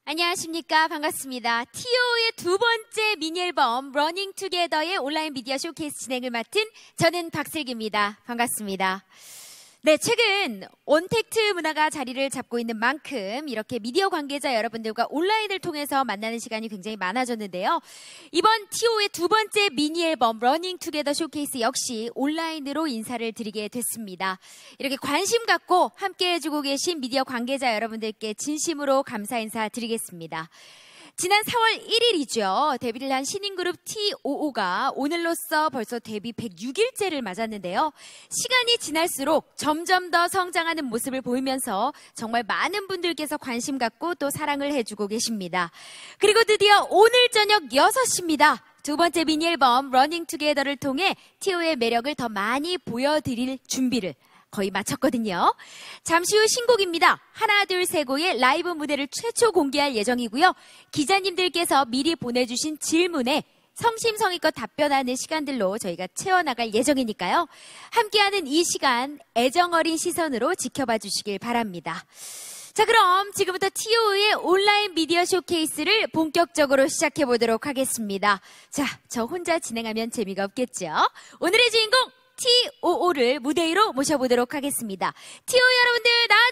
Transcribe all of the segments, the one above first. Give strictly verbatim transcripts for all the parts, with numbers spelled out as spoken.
안녕하십니까. 반갑습니다. 티오의 두 번째 미니 앨범 러닝 투게더의 온라인 미디어 쇼케이스 진행을 맡은 저는 박슬기입니다. 반갑습니다. 네, 최근 온택트 문화가 자리를 잡고 있는 만큼 이렇게 미디어 관계자 여러분들과 온라인을 통해서 만나는 시간이 굉장히 많아졌는데요. 이번 티오의 두 번째 미니 앨범 러닝 투게더 쇼케이스 역시 온라인으로 인사를 드리게 됐습니다. 이렇게 관심 갖고 함께 해주고 계신 미디어 관계자 여러분들께 진심으로 감사 인사 드리겠습니다. 지난 사월 일일이죠. 데뷔를 한 신인그룹 티오오가 오늘로써 벌써 데뷔 백육 일째를 맞았는데요. 시간이 지날수록 점점 더 성장하는 모습을 보이면서 정말 많은 분들께서 관심 갖고 또 사랑을 해주고 계십니다. 그리고 드디어 오늘 저녁 여섯 시입니다. 두 번째 미니 앨범 러닝 투게더를 통해 티오의 매력을 더 많이 보여드릴 준비를 거의 마쳤거든요. 잠시 후 신곡입니다. 하나 둘 셋고의 라이브 무대를 최초 공개할 예정이고요. 기자님들께서 미리 보내주신 질문에 성심성의껏 답변하는 시간들로 저희가 채워나갈 예정이니까요. 함께하는 이 시간 애정어린 시선으로 지켜봐 주시길 바랍니다. 자, 그럼 지금부터 티오의 온라인 미디어 쇼케이스를 본격적으로 시작해 보도록 하겠습니다. 자, 저 혼자 진행하면 재미가 없겠죠? 오늘의 주인공 티오오를 무대 위로 모셔보도록 하겠습니다. 티오 여러분들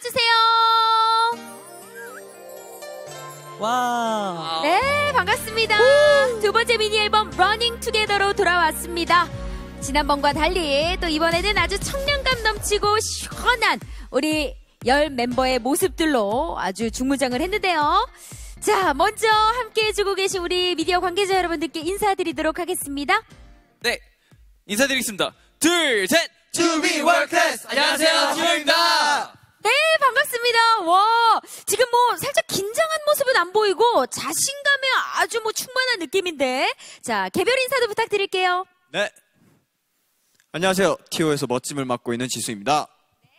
나와주세요. 와. 네, 반갑습니다. 우! 두 번째 미니 앨범 러닝 투게더로 돌아왔습니다. 지난번과 달리 또 이번에는 아주 청량감 넘치고 시원한 우리 열 멤버의 모습들로 아주 중무장을 했는데요. 자, 먼저 함께 해주고 계신 우리 미디어 관계자 여러분들께 인사드리도록 하겠습니다. 네, 인사드리겠습니다. 둘, 셋! 투비 월클래스! 안녕하세요, 티오입니다! 네, 반갑습니다. 와, 지금 뭐 살짝 긴장한 모습은 안 보이고 자신감에 아주 뭐 충만한 느낌인데. 자, 개별 인사도 부탁드릴게요. 네. 안녕하세요, 티오에서 멋짐을 맡고 있는 지수입니다.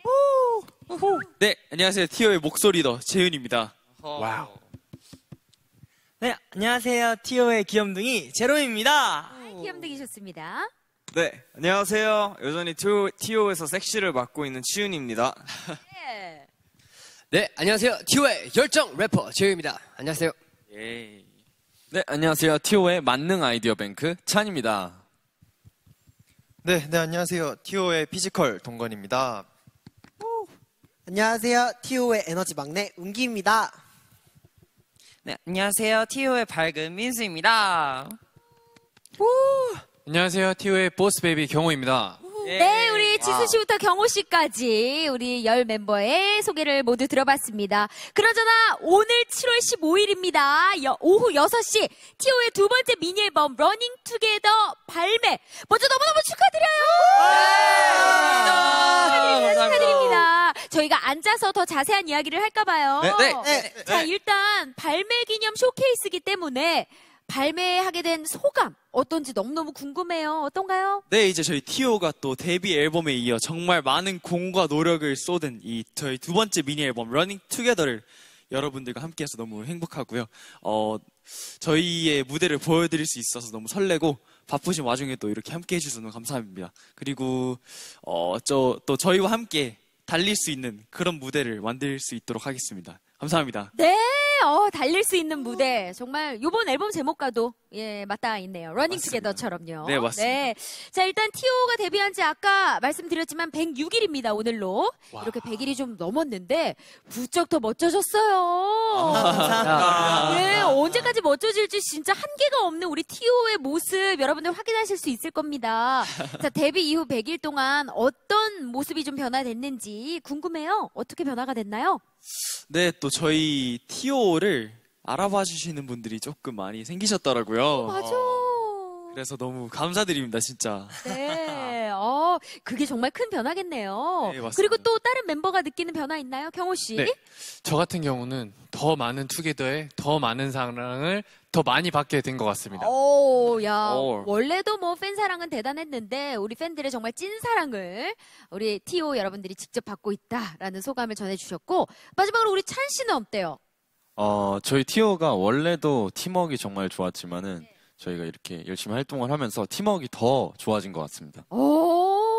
네, 안녕하세요. 티오의 목소리더 재윤입니다. 와우. 네, 안녕하세요. 티오의 귀염둥이 제롬입니다. 아, 귀염둥이셨습니다. 네, 안녕하세요. 여전히 티오에서 섹시를 맡고 있는 치윤입니다. 네. 네, 안녕하세요. 티오의 열정 래퍼 재유입니다. 안녕하세요. 예. 네, 안녕하세요. 티오의 만능 아이디어 뱅크 찬입니다. 네, 네, 안녕하세요. 티오의 피지컬 동건입니다. 안녕하세요. 티오의 에너지 막내 운기입니다. 네, 안녕하세요. 티오의 밝은 민수입니다. 안녕하세요. 티오의 보스 베이비 경호입니다. 네, 우리 지수 씨부터 경호 씨까지 우리 열 멤버의 소개를 모두 들어봤습니다. 그러잖아, 오늘 칠월 십오일입니다. 여, 오후 여섯 시 티오의 두 번째 미니 앨범 러닝 투게더 발매. 먼저 너무너무 축하드려요. 축하드립니다. 축하드립니다. 저희가 앉아서 더 자세한 이야기를 할까봐요. 네, 네, 네. 자, 일단 발매 기념 쇼케이스이기 때문에 발매하게 된 소감 어떤지 너무너무 궁금해요. 어떤가요? 네, 이제 저희 티오가 또 데뷔 앨범에 이어 정말 많은 공과 노력을 쏟은 이 저희 두 번째 미니 앨범 러닝 투게더를 여러분들과 함께해서 너무 행복하고요. 어, 저희의 무대를 보여드릴 수 있어서 너무 설레고 바쁘신 와중에 또 이렇게 함께 해주셔서 너무 감사합니다. 그리고 어, 저, 또 저희와 함께 달릴 수 있는 그런 무대를 만들 수 있도록 하겠습니다. 감사합니다. 네, 어, 달릴 수 있는 무대. 정말 이번 앨범 제목과도 예, 맞닿아 있네요. 러닝 투게더처럼요. 네, 맞습니다. 네. 자, 일단 티오가 데뷔한 지 아까 말씀드렸지만 백육 일입니다, 오늘로. 와. 이렇게 백 일이 좀 넘었는데 부쩍 더 멋져졌어요. 감사합니다. 네, 언제까지 멋져질지 진짜 한계가 없는 우리 티오의 모습 여러분들 확인하실 수 있을 겁니다. 자, 데뷔 이후 백 일 동안 어떤 모습이 좀 변화됐는지 궁금해요. 어떻게 변화가 됐나요? 네, 또 저희 티오를 알아봐 주시는 분들이 조금 많이 생기셨더라고요. 맞아. 그래서 너무 감사드립니다, 진짜. 네, 어, 그게 정말 큰 변화겠네요. 네, 맞습니다. 그리고 또 다른 멤버가 느끼는 변화 있나요, 경호 씨? 네. 저 같은 경우는 더 많은 투게더에 더 많은 사랑을 더 많이 받게 된 것 같습니다. 오, 야, 오. 원래도 뭐 팬 사랑은 대단했는데 우리 팬들의 정말 찐 사랑을 우리 티오 여러분들이 직접 받고 있다라는 소감을 전해주셨고 마지막으로 우리 찬 씨는 어때요? 어, 저희 티오가 원래도 팀워크가 정말 좋았지만은 저희가 이렇게 열심히 활동을 하면서 팀워크가 더 좋아진 것 같습니다. 오,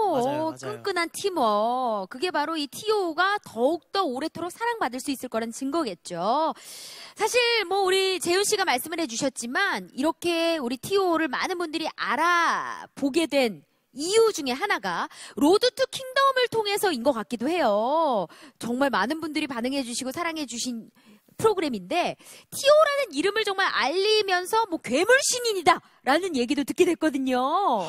맞아요, 맞아요. 끈끈한 팀워크. 그게 바로 이 티오가 더욱더 오래도록 사랑받을 수 있을 거란 증거겠죠. 사실 뭐 우리 재훈 씨가 말씀을 해주셨지만 이렇게 우리 티오를 많은 분들이 알아보게 된 이유 중에 하나가 로드 투 킹덤을 통해서인 것 같기도 해요. 정말 많은 분들이 반응해 주시고 사랑해 주신 프로그램인데 티오라는 이름을 정말 알리면서 뭐 괴물 신인이다 라는 얘기도 듣게 됐거든요.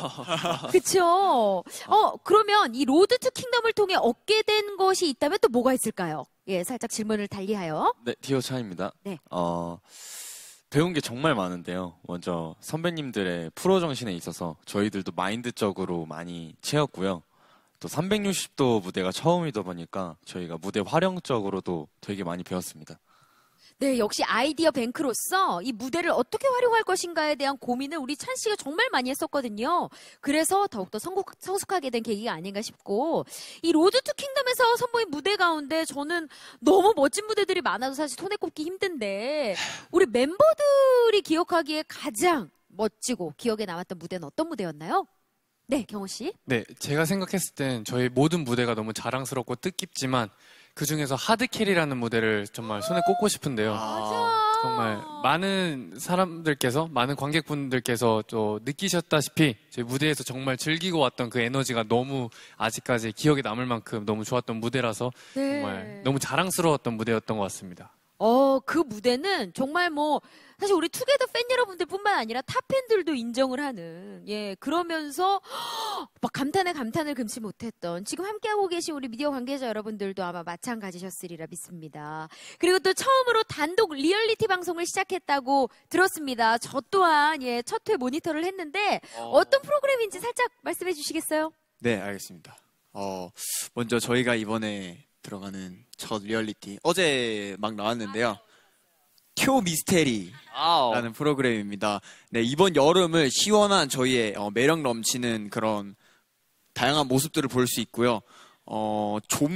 그쵸? 어, 그러면 이 로드 투 킹덤을 통해 얻게 된 것이 있다면 또 뭐가 있을까요? 예, 살짝 질문을 달리하여. 네, 티오 차입니다. 네. 어, 배운 게 정말 많은데요. 먼저 선배님들의 프로 정신에 있어서 저희들도 마인드적으로 많이 채웠고요. 또 삼백육십 도 무대가 처음이다 보니까 저희가 무대 활용적으로도 되게 많이 배웠습니다. 네, 역시 아이디어 뱅크로서 이 무대를 어떻게 활용할 것인가에 대한 고민을 우리 찬 씨가 정말 많이 했었거든요. 그래서 더욱더 성국, 성숙하게 된 계기가 아닌가 싶고, 이 로드 투 킹덤에서 선보인 무대 가운데 저는 너무 멋진 무대들이 많아서 사실 손에 꼽기 힘든데, 우리 멤버들이 기억하기에 가장 멋지고 기억에 남았던 무대는 어떤 무대였나요? 네, 경호 씨. 네, 제가 생각했을 땐 저희 모든 무대가 너무 자랑스럽고 뜻깊지만 그 중에서 하드캐리라는 무대를 정말 손에 꼽고 싶은데요. 맞아. 정말 많은 사람들께서, 많은 관객분들께서 또 느끼셨다시피 저희 무대에서 정말 즐기고 왔던 그 에너지가 너무 아직까지 기억에 남을 만큼 너무 좋았던 무대라서 네. 정말 너무 자랑스러웠던 무대였던 것 같습니다. 어, 그 무대는 정말 뭐, 사실 우리 투게더 팬 여러분들 뿐만 아니라 타 팬들도 인정을 하는, 예, 그러면서, 막 감탄에 감탄을 금치 못했던, 지금 함께하고 계신 우리 미디어 관계자 여러분들도 아마 마찬가지셨으리라 믿습니다. 그리고 또 처음으로 단독 리얼리티 방송을 시작했다고 들었습니다. 저 또한, 예, 첫 회 모니터를 했는데, 어... 어떤 프로그램인지 살짝 말씀해 주시겠어요? 네, 알겠습니다. 어, 먼저 저희가 이번에 들어가는 첫 리얼리티 어제 막 나왔는데요. 튜 미스테리라는 프로그램입니다. 네, 이번 여름을 시원한 저희의 어, 매력 넘치는 그런 다양한 모습들을 볼 수 있고요. 어,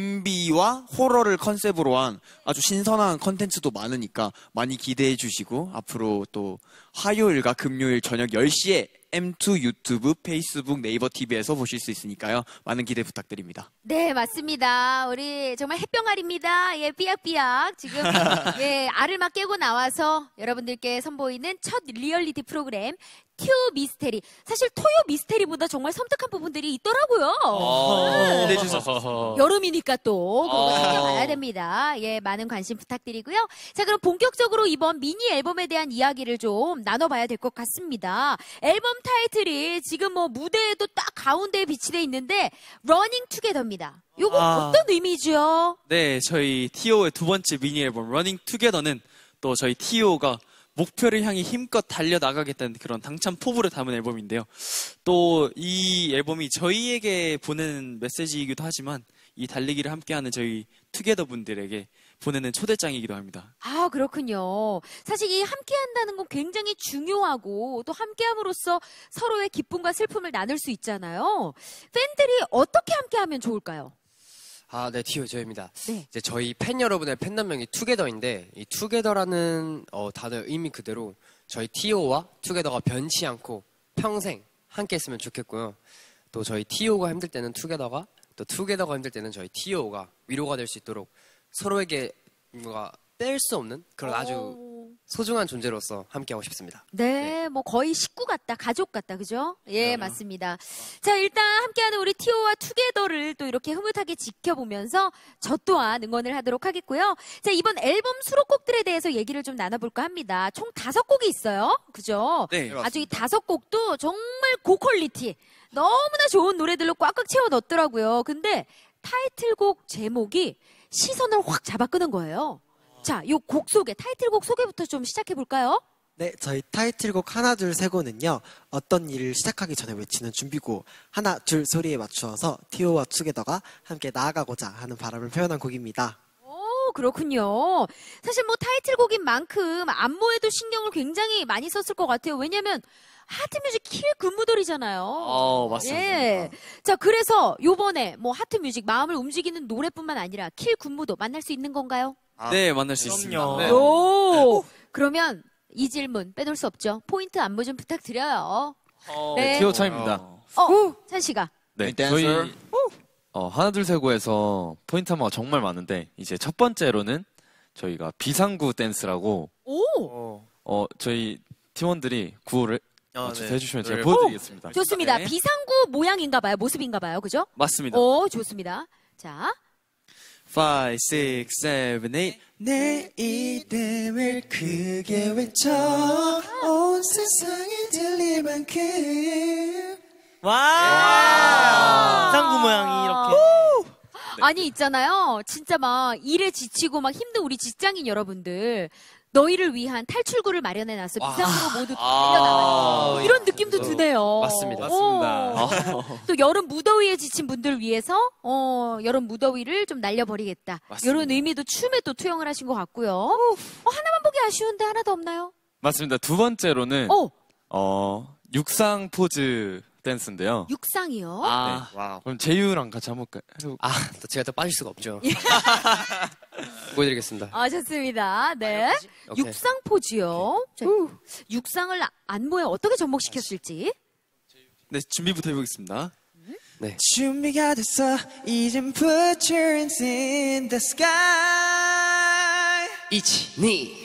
좀비와 호러를 컨셉으로 한 아주 신선한 컨텐츠도 많으니까 많이 기대해 주시고 앞으로 또 화요일과 금요일 저녁 열 시에 엠 투 유튜브, 페이스북, 네이버 티비에서 보실 수 있으니까요. 많은 기대 부탁드립니다. 네, 맞습니다. 우리 정말 햇병알입니다. 예, 삐약삐약. 지금, 예, 알을 막 깨고 나와서 여러분들께 선보이는 첫 리얼리티 프로그램, 튜 미스테리. 사실 토요 미스테리보다 정말 섬뜩한 부분들이 있더라고요. 어, 네. 네. 여름이니까 또 그거 챙겨봐야 됩니다. 예, 많은 관심 부탁드리고요. 자, 그럼 본격적으로 이번 미니 앨범에 대한 이야기를 좀 나눠봐야 될 것 같습니다. 앨범 타이틀이 지금 뭐 무대에도 딱 가운데에 비치돼 있는데 러닝 투게더입니다. 요거 아. 어떤 의미죠? 네, 저희 티오의 두 번째 미니 앨범 러닝 투게더는 또 저희 티오가 목표를 향해 힘껏 달려나가겠다는 그런 당찬 포부를 담은 앨범인데요. 또 이 앨범이 저희에게 보내는 메시지이기도 하지만 이 달리기를 함께하는 저희 투게더 분들에게 보내는 초대장이기도 합니다. 아, 그렇군요. 사실 이 함께 한다는 건 굉장히 중요하고 또 함께함으로써 서로의 기쁨과 슬픔을 나눌 수 있잖아요. 팬들이 어떻게 함께하면 좋을까요? 아, 네, 티오 저입니다. 네. 이제 저희 팬 여러분의 팬덤명이 투게더인데 이 투게더라는 어, 단어의 의미 그대로 저희 티오와 투게더가 변치 않고 평생 함께 했으면 좋겠고요. 또 저희 티오가 힘들 때는 투게더가, 또 투게더가 힘들 때는 저희 티오가 위로가 될 수 있도록 서로에게 뭔가 뗄 수 없는 그런 아주 오. 소중한 존재로서 함께하고 싶습니다. 네, 뭐 거의 식구 같다, 가족 같다, 그죠? 예, 맞습니다. 자, 일단 함께하는 우리 티오와 투게더를 또 이렇게 흐뭇하게 지켜보면서 저 또한 응원을 하도록 하겠고요. 자, 이번 앨범 수록곡들에 대해서 얘기를 좀 나눠볼까 합니다. 총 다섯 곡이 있어요, 그죠? 네, 아주 이 다섯 곡도 정말 고퀄리티, 너무나 좋은 노래들로 꽉꽉 채워 넣었더라고요. 근데 타이틀곡 제목이 시선을 확 잡아 끄는 거예요. 자, 요 곡 소개, 타이틀곡 소개부터 좀 시작해 볼까요? 네, 저희 타이틀곡 하나 둘 세 고는요. 어떤 일을 시작하기 전에 외치는 준비곡 하나 둘 소리에 맞추어서 티오와 투게더가 함께 나아가고자 하는 바람을 표현한 곡입니다. 오, 그렇군요. 사실 뭐 타이틀곡인 만큼 안무에도 신경을 굉장히 많이 썼을 것 같아요. 왜냐면 하트뮤직 킬 근무돌이잖아요. 어, 맞습니다. 예. 자, 그래서 요번에 뭐 하트뮤직 마음을 움직이는 노래뿐만 아니라 킬 군무도 만날 수 있는 건가요? 아, 네, 만날 수 있습니다. 네. 오! 그러면 이 질문 빼놓을 수 없죠. 포인트 안무 좀 부탁드려요. 어, 네. 티오 차입니다. 어, 찬 씨가. 네, 저희 어, 하나 둘 셋 고에서 포인트 안무가 정말 많은데 이제 첫 번째로는 저희가 비상구 댄스라고 오! 어, 저희 팀원들이 구호를 아, 맞춰서 네. 해주시면 제가 노래를- 보여드리겠습니다. 좋습니다. 네. 비상구 모양인가 봐요. 모습인가 봐요. 그죠? 맞습니다. 오, 좋습니다. 자. five, six, seven, eight. 내 이름을 크게 외쳐 온 세상에 들릴 만큼 와! 쌍구 모양이 이렇게. 아니 있잖아요. 진짜 막 일에 지치고 막 힘든 우리 직장인 여러분들 너희를 위한 탈출구를 마련해 놨어. 비상구로 모두 달려나가요. 이런 느낌도 드네요. 맞습니다. 어. 또 여름 무더위에 지친 분들 위해서 어, 여름 무더위를 좀 날려버리겠다. 맞습니다. 이런 의미도 춤에 또 투영을 하신 것 같고요. 어, 하나만 보기 아쉬운데 하나 더 없나요? 맞습니다. 두 번째로는 어, 어, 육상 포즈 댄스인데요. 육상이요. 아, 와우. 그럼 제이유랑 같이 한번 해볼까요? 아, 또 제가 또 빠질 수가 없죠. 보여드리겠습니다. 아, 좋습니다. 네. 오케이. 육상 포즈요. 자, 육상을 안무에 어떻게 접목시켰을지. 네, 준비부터 해보겠습니다. 네. 준비가 됐어 이젠 put your hands in the sky 이치, 니.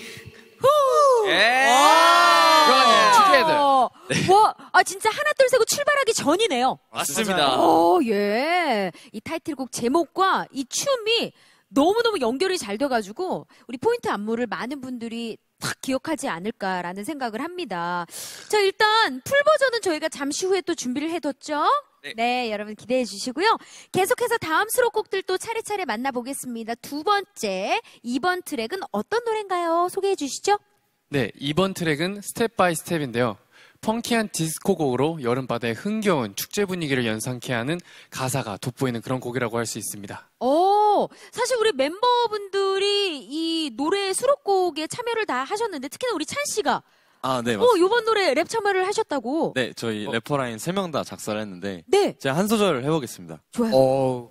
together. 와, 아 진짜 하나 둘 세고 출발하기 전이네요. 맞습니다. 오, 예. 이 타이틀곡 제목과 이 춤이 너무너무 연결이 잘 돼가지고 우리 포인트 안무를 많은 분들이 딱 기억하지 않을까라는 생각을 합니다. 자, 일단 풀 버전은 저희가 잠시 후에 또 준비를 해뒀죠? 네. 네, 여러분 기대해 주시고요. 계속해서 다음 수록곡들 또 차례차례 만나보겠습니다. 두 번째, 이번 트랙은 어떤 노래인가요? 소개해 주시죠. 네, 이번 트랙은 스텝 바이 스텝인데요. 펑키한 디스코 곡으로 여름바다의 흥겨운 축제 분위기를 연상케 하는 가사가 돋보이는 그런 곡이라고 할 수 있습니다. 오, 사실 우리 멤버분들이 이 노래 수록곡에 참여를 다 하셨는데 특히나 우리 찬 씨가 아, 네, 어, 맞습니다. 요번 노래 랩 참여를 하셨다고. 네, 저희 래퍼라인 세 명 다 작사를 했는데 네, 제가 한 소절 해보겠습니다. 좋아요. 어,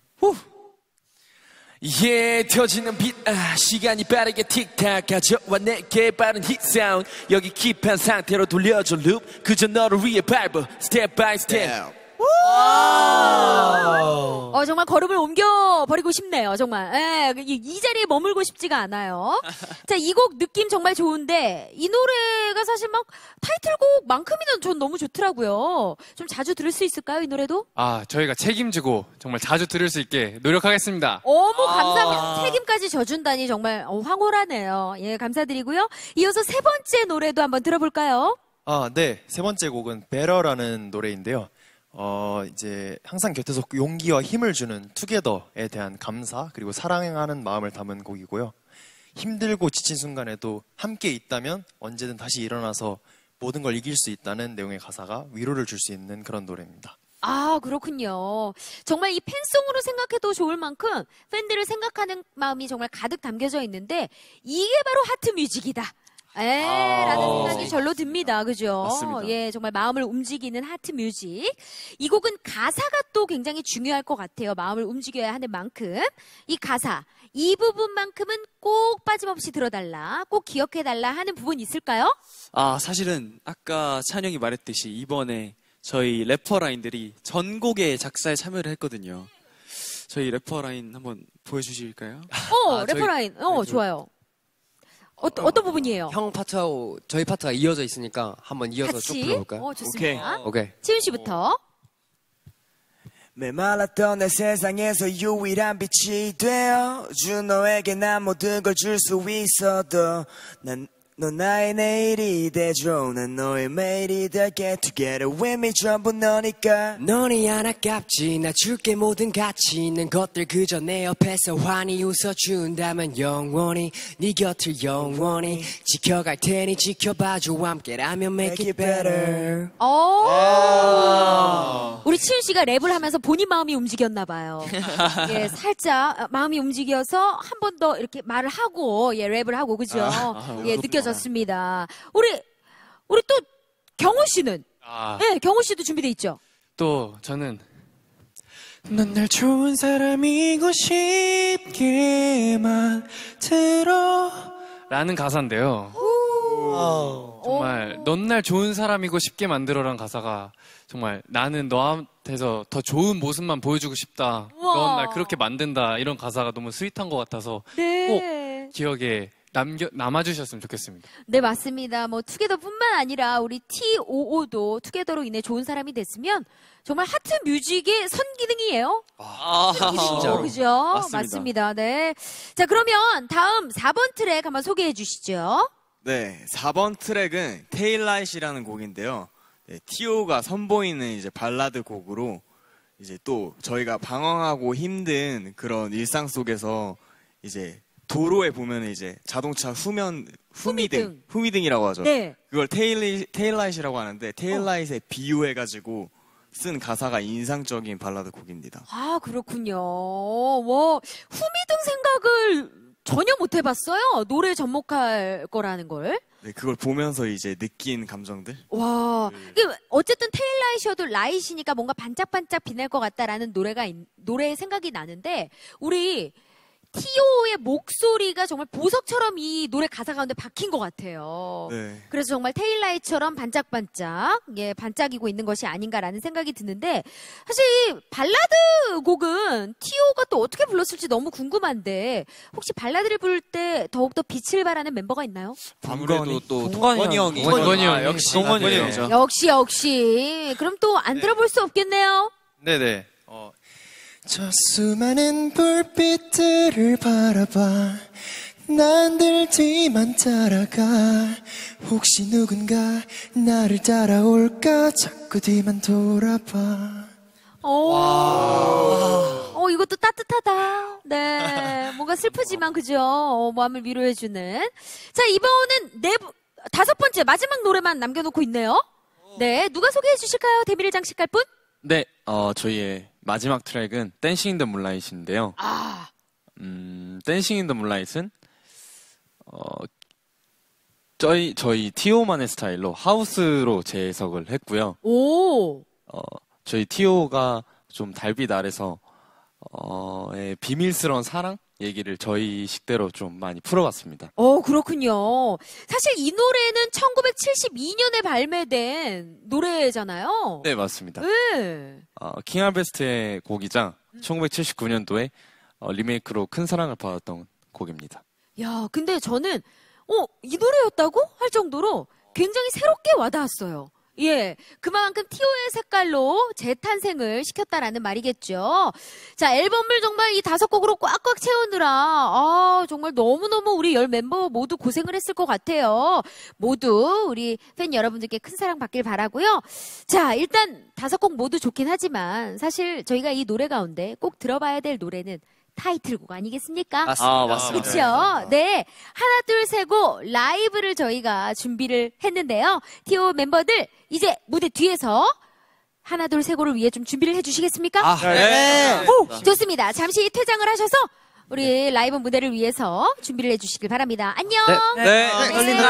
예, 터지는 빛, 아, 시간이 빠르게 틱탁 가져와 내게 빠른 힛 사운드 여기 킵한 상태로 돌려줘 룹 그저 너를 위해 밟아 스텝 바이 스텝 어, 정말 걸음을 옮겨버리고 싶네요, 정말. 예, 이, 이 자리에 머물고 싶지가 않아요. 자, 이 곡 느낌 정말 좋은데, 이 노래가 사실 막 타이틀곡만큼이나 전 너무 좋더라고요. 좀 자주 들을 수 있을까요, 이 노래도? 아, 저희가 책임지고 정말 자주 들을 수 있게 노력하겠습니다. 어머, 감사합니다. 책임까지 져준다니 정말 어, 황홀하네요. 예, 감사드리고요. 이어서 세 번째 노래도 한번 들어볼까요? 아, 네. 세 번째 곡은 Better라는 노래인데요. 어, 이제 항상 곁에서 용기와 힘을 주는 투게더에 대한 감사 그리고 사랑하는 마음을 담은 곡이고요. 힘들고 지친 순간에도 함께 있다면 언제든 다시 일어나서 모든 걸 이길 수 있다는 내용의 가사가 위로를 줄 수 있는 그런 노래입니다. 아, 그렇군요. 정말 이 팬송으로 생각해도 좋을 만큼 팬들을 생각하는 마음이 정말 가득 담겨져 있는데 이게 바로 하트 뮤직이다. 에, 라는 생각이 절로 듭니다. 그죠? 맞습니다. 예, 정말 마음을 움직이는 하트 뮤직. 이 곡은 가사가 또 굉장히 중요할 것 같아요. 마음을 움직여야 하는 만큼. 이 가사, 이 부분만큼은 꼭 빠짐없이 들어달라, 꼭 기억해달라 하는 부분 있을까요? 아, 사실은 아까 찬영이 말했듯이 이번에 저희 래퍼라인들이 전곡의 작사에 참여를 했거든요. 저희 래퍼라인 한번 보여주실까요? 어, 아, 저희- 래퍼라인. 어, 좋아요. 어, 어떤 부분이에요? 형 파트하고 저희 파트가 이어져 있으니까 한번 이어서 쭉 같이. 불러볼까요? 어, 좋습니다. 오케이. 치훈 씨부터. 메말랐던 내 세상에서 유일한 빛이 되어준 너에게 난 모든 걸 줄 수 있어도 난 넌 나의 내일이 되죠 난 너의 매일이 될게 Together with me 전부 너니까 너니 안 아깝지 나 줄게 모든 가치 있는 것들 그저 내 옆에서 환히 웃어준다면 영원히 네 곁을 영원히 지켜갈 테니 지켜봐줘 함께라면 make it better. 어. 우리 치훈 씨가 랩을 하면서 본인 마음이 움직였나 봐요. 예, 살짝 마음이 움직여서 한 번 더 이렇게 말을 하고 예, 랩을 하고 그죠? 예, 느껴졌습니다. 우리 우리 또 경호 씨는 아, 예, 경호 씨도 준비돼 있죠? 또 저는 넌 날 좋은 사람이고 싶게만 들어 라는 가사인데요. 정말 넌 날 좋은 사람이고 쉽게 만들어란 가사가 정말 나는 너한테서 더 좋은 모습만 보여주고 싶다. 넌 날 그렇게 만든다. 이런 가사가 너무 스윗한 것 같아서 네. 꼭 기억에 남겨, 남아주셨으면 좋겠습니다. 네, 맞습니다. 뭐, 투게더뿐만 아니라 우리 티오오도 투게더로 인해 좋은 사람이 됐으면 정말 하트 뮤직의 선기능이에요. 아, 진짜로. 그죠? 맞습니다. 맞습니다. 네. 자, 그러면 다음 사 번 트랙 한번 소개해 주시죠. 네, 사 번 트랙은 테일라이트라는 곡인데요. 네, 티오가 선보이는 이제 발라드 곡으로 이제 또 저희가 방황하고 힘든 그런 일상 속에서 이제 도로에 보면 이제 자동차 후면 후미등, 후미등. 후미등이라고 하죠. 네. 그걸 테일 테일라이트라고 하는데 테일라이트에 비유해가지고 쓴 가사가 인상적인 발라드 곡입니다. 아, 그렇군요. 와, 후미등 생각을 전혀 못 해봤어요. 노래 접목할 거라는 걸. 네, 그걸 보면서 이제 느낀 감정들. 와, 이게 어쨌든 테일라이셔도 라이시니까 뭔가 반짝반짝 빛날 것 같다라는 노래가 있- 노래의 생각이 나는데 우리 티오의 목소리가 정말 보석처럼 이 노래 가사 가운데 박힌 것 같아요. 네. 그래서 정말 테일라이트처럼 반짝반짝, 예, 반짝이고 있는 것이 아닌가라는 생각이 드는데, 사실 발라드 곡은 티오가 또 어떻게 불렀을지 너무 궁금한데, 혹시 발라드를 부를 때 더욱더 빛을 발하는 멤버가 있나요? 아무래도 또 동건이 형이. 동건이 아, 형이. 역시 동건이 동건이 형이죠. 형이죠. 역시, 역시. 그럼 또 안 들어볼 수 없겠네요. 네네. 어, 저 수많은 불빛들을 바라봐 난들 뒤만 따라가 혹시 누군가 나를 따라올까 자꾸 뒤만 돌아봐. 오, 어, 이것도 따뜻하다. 네. 뭔가 슬프지만, 그죠? 어, 마음을 위로해주는. 자, 이번은 네, 부- 다섯 번째, 마지막 노래만 남겨놓고 있네요. 네. 누가 소개해 주실까요? 데뷔를 장식할 분? 네, 어, 저희의 마지막 트랙은 댄싱 인 더 문라잇인데요. 아. 음, 댄싱 인 더 문라잇은 어, 저희 저희 티오만의 스타일로 하우스로 재해석을 했고요. 오. 어, 저희 티오가 좀 달빛 아래서 어, 의 비밀스러운 사랑 얘기를 저희 식대로 좀 많이 풀어봤습니다. 어, 그렇군요. 사실 이 노래는 천구백칠십이 년에 발매된 노래잖아요. 네, 맞습니다. 네. 어, 킹알베스트의 곡이자 천구백칠십구 년도에 어, 리메이크로 큰 사랑을 받았던 곡입니다. 야, 근데 저는, 어, 이 노래였다고? 할 정도로 굉장히 새롭게 와닿았어요. 예. 그만큼 티오의 색깔로 재탄생을 시켰다라는 말이겠죠. 자, 앨범을 정말 이 다섯 곡으로 꽉꽉 채우느라, 아, 정말 너무너무 우리 열 멤버 모두 고생을 했을 것 같아요. 모두 우리 팬 여러분들께 큰 사랑 받길 바라고요. 자, 일단 다섯 곡 모두 좋긴 하지만 사실 저희가 이 노래 가운데 꼭 들어봐야 될 노래는 타이틀곡 아니겠습니까? 아, 맞습니다. 그렇죠. 네. 하나, 둘, 세고 라이브를 저희가 준비를 했는데요. 티오 멤버들 이제 무대 뒤에서 하나, 둘, 세고를 위해 좀 준비를 해주시겠습니까? 아, 네. 오, 좋습니다. 잠시 퇴장을 하셔서 우리 라이브 무대를 위해서 준비를 해주시길 바랍니다. 안녕. 네. 네. 떨린다,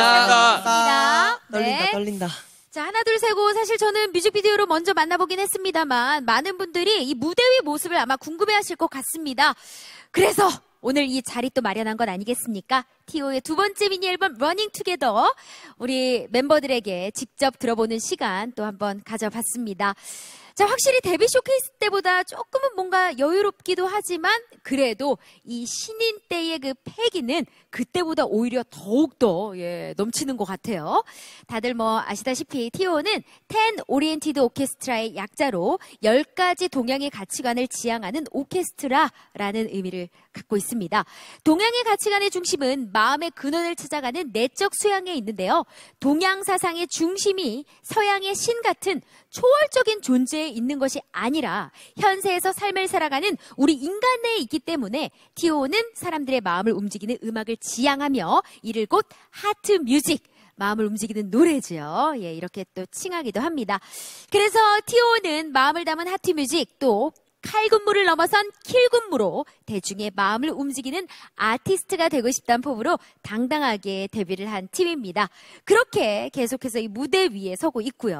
떨린다. 떨린다. 떨린다. 자, 하나, 둘, 세고 사실 저는 뮤직비디오로 먼저 만나보긴 했습니다만 많은 분들이 이 무대 위 모습을 아마 궁금해하실 것 같습니다. 그래서 오늘 이 자리 또 마련한 건 아니겠습니까? 티오의 두 번째 미니 앨범 러닝 투게더 우리 멤버들에게 직접 들어보는 시간 또 한번 가져봤습니다. 자, 확실히 데뷔 쇼케이스 때보다 조금은 뭔가 여유롭기도 하지만 그래도 이 신인 때의 그 패기는 그때보다 오히려 더욱더 예, 넘치는 것 같아요. 다들 뭐 아시다시피 티오는 텐 오리엔티드 오케스트라의 약자로 열 가지 동양의 가치관을 지향하는 오케스트라라는 의미를 갖고 있습니다. 동양의 가치관의 중심은 마음의 근원을 찾아가는 내적 수양에 있는데요. 동양 사상의 중심이 서양의 신 같은 초월적인 존재에 있는 것이 아니라 현세에서 삶을 살아가는 우리 인간 내에 있기 때문에 티오는 사람들의 마음을 움직이는 음악을 지향하며 이를 곧 하트 뮤직, 마음을 움직이는 노래죠. 예, 이렇게 또 칭하기도 합니다. 그래서 티오는 마음을 담은 하트 뮤직 또 칼군무를 넘어선 킬군무로 대중의 마음을 움직이는 아티스트가 되고 싶다는 포부로 당당하게 데뷔를 한 팀입니다. 그렇게 계속해서 이 무대 위에 서고 있고요.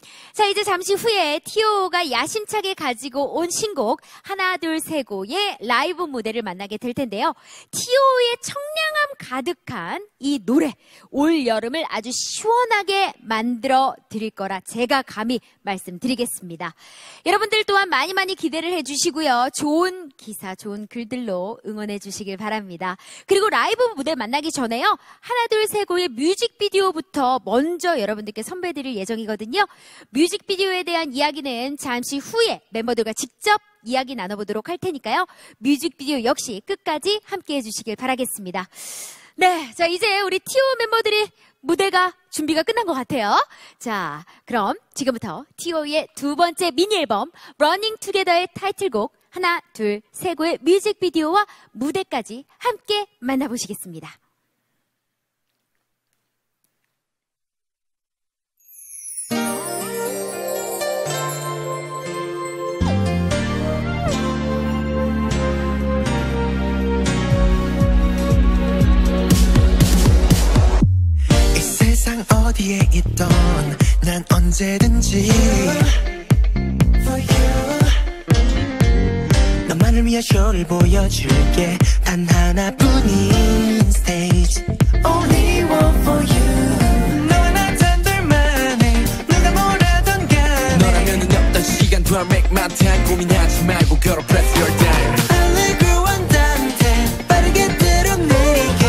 자, 이제 잠시 후에 티오가 야심차게 가지고 온 신곡 하나 둘 세고의 라이브 무대를 만나게 될 텐데요. 티오의 청량함 가득한 이 노래, 올 여름을 아주 시원하게 만들어 드릴 거라 제가 감히 말씀드리겠습니다. 여러분들 또한 많이 많이 기대를 해주시고요. 좋은 기사, 좋은 글들로 응원해 주시길 바랍니다. 그리고 라이브 무대 만나기 전에요. 하나 둘 세고의 뮤직비디오부터 먼저 여러분들께 선배드릴 예정이거든요. 뮤직비디오에 대한 이야기는 잠시 후에 멤버들과 직접 이야기 나눠보도록 할 테니까요. 뮤직비디오 역시 끝까지 함께 해주시길 바라겠습니다. 네, 자 이제 우리 티오 멤버들이 무대가 준비가 끝난 것 같아요. 자, 그럼 지금부터 티오의 두 번째 미니 앨범 러닝 투게더의 타이틀곡 하나 둘 세고의 뮤직비디오와 무대까지 함께 만나보시겠습니다. 세상 어디에 있던 난 언제든지 For you 너만을 위한 쇼를 보여줄게 단 하나뿐인 stage Only one for you 너와 나 단둘만의 누가 뭐라던 간에 너라면은 없던 시간 더 make my time 고민하지 말고 girl press your time 알레그로 안단테 빠르게 들어내리게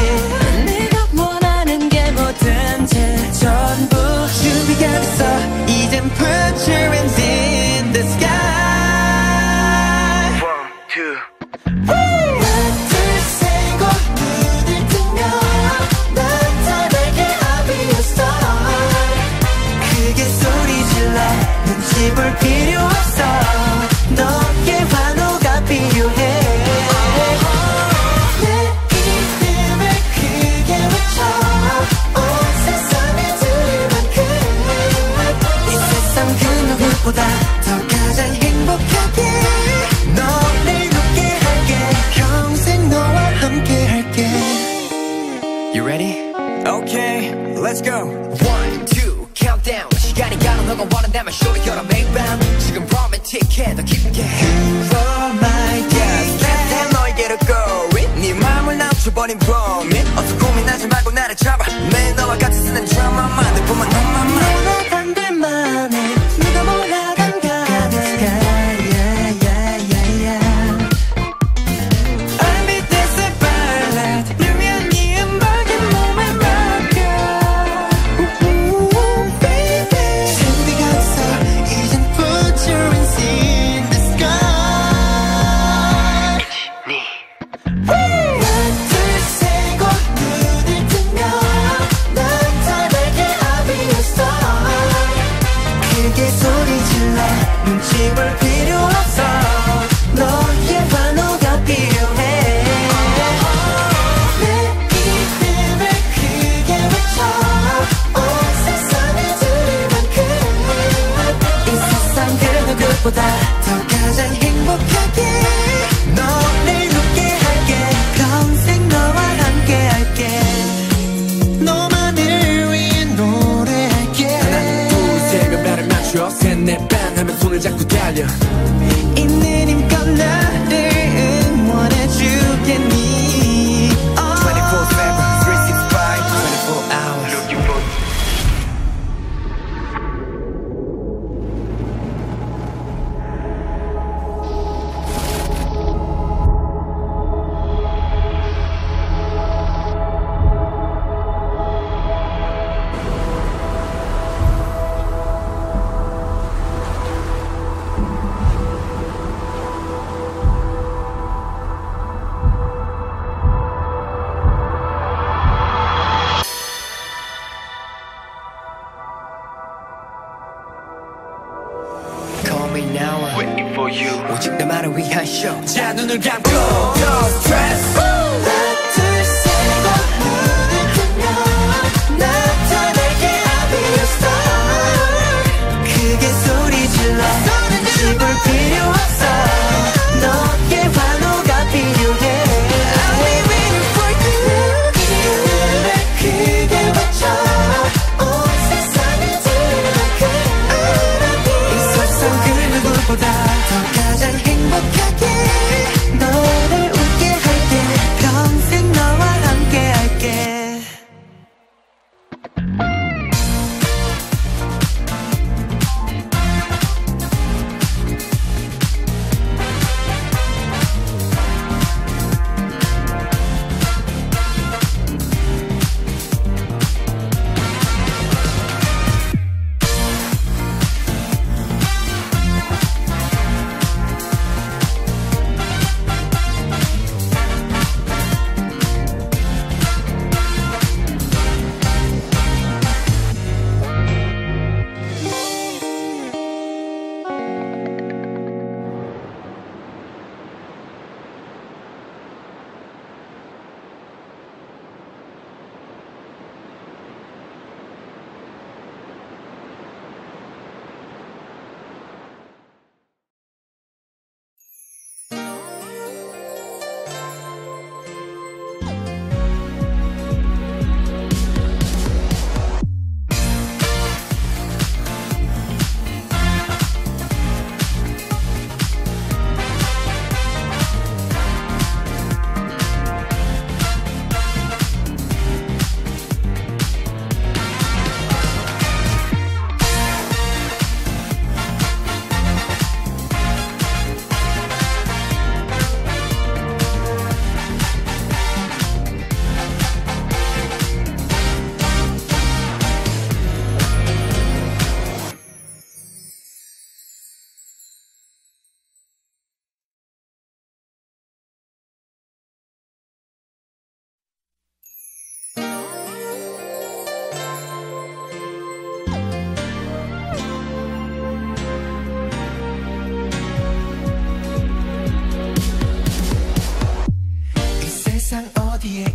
전부 준비가 됐어 이젠 put your hands in the sky One, two 하나 둘 세고 눈을 뜨면 나타나게 I'll be your star 크게 소리 질러 눈치 볼 필요 없어 너의 환호가 필요해 내 이름을 크게 외쳐 보다 더 가장 행복하게 너를 웃게 할게 평생 너와 함께 할게 You ready? Okay, let's go One, two, countdown 시간이 가는 너가 원한다면 쇼를 열어 매일 밤 지금 romantic해 더 깊게 You are my ticket 너에게로 go it 네 마음을 낮춰버린 promise 어서 고민하지 말고 나를 잡아 매일 너와 같이 쓰는 드라마만을 보면 너만 너와 단둘만의 누가 뭐라던 간에 yeah, yeah, yeah, yeah. I'll be dancing ballet 늘 위한 네 음악에 몸을 맡겨 Ooh, baby 준비가 됐어 이젠 put your hands in the sky 하나 둘 세고 눈을 뜨면 나타나게 I'll be your star 크게 소리 질러 눈치 볼 필요 없어 너의 환호가 필요해 내 이름을 크게 외쳐 온 세상을 들을 만큼 이 세상 그 누구보다 더 가장 행복하게 너를 웃게 할게 평생 너와 함께 할게 너만을 위해 노래할게 하나 둘 셋 발을 맞춰 셋넷 반 하면 손을 잡고 달려 있는 힘껏 나를 응원해주겠니 twenty-four seven, three sixty-five, twenty-four hours Looking for Call me now I'm waiting for you 오직 나만을 위한 쇼 자 눈을 감고 No stress 하나 둘 세고 눈을 뜨면 나타나게 I'll be your star 크게 소리 질러 눈치 볼 필요 없어 너의 환호가 필요해 I'll be waiting for you 이름을 크게 외쳐 온 세상을 들을 만큼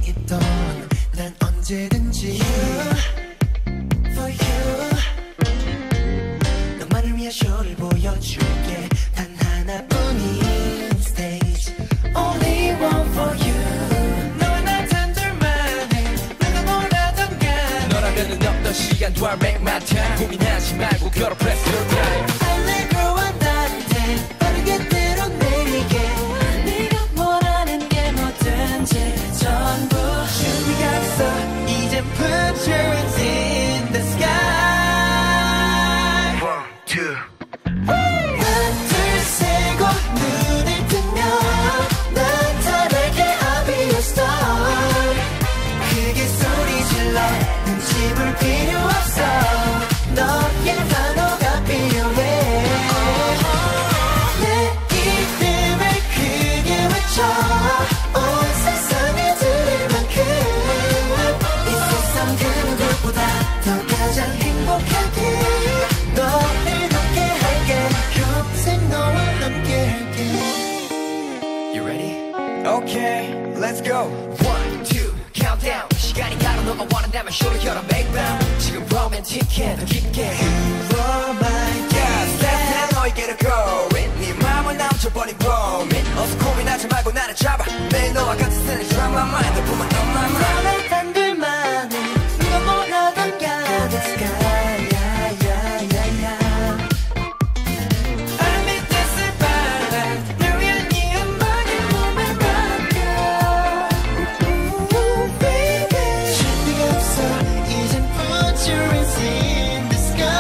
있던 난 언제든지 For you 너만을 위한 쇼를 보여줄게 단 하나뿐인 stage Only one for you 너와 나 단둘만의 내가 뭐라던 간에 너라면은 없던 시간 do I make my time 고민하지 말고 걸어 press your time 알레그로와 따뜻해 빠르게 때려내리게 네가 원하는 게 뭐든지 전부 준비가 됐어 이젠 put your hands in the sky One, two 하나 둘 세고 눈을 뜨면 나타나게 I'll be your star 크게 소리 질러 눈치 볼 필요 없어 너의 환호가 필요해 내 이름을 크게 외쳐 온 세상에 들릴 만큼 이 세상 그 누구보다 더 가장 행복하게 너를 높게 할게 평생 너와 함께 할게 You ready? Okay, let's go. One, two, countdown. 시간이 가로 너가 원한다면 쇼를 열어 make them. 지금 romantic해 더 깊게. You are my Yeah, step ten 너에게로 go. it. 네 마음을 남쳐버린 범인. 어서 고민하지 말고 나를 잡아. 매일 너와 같이 쓰는 drama mind. 보면 너만 mind. 너의 단둘만의 누가 뭐라던 간에 sky yeah, yeah, yeah, yeah. I mean this is bad. 널 위한 이 음악에 몸을 맡겨. Ooh, baby 준비가 없어 이젠 put your hands in the sky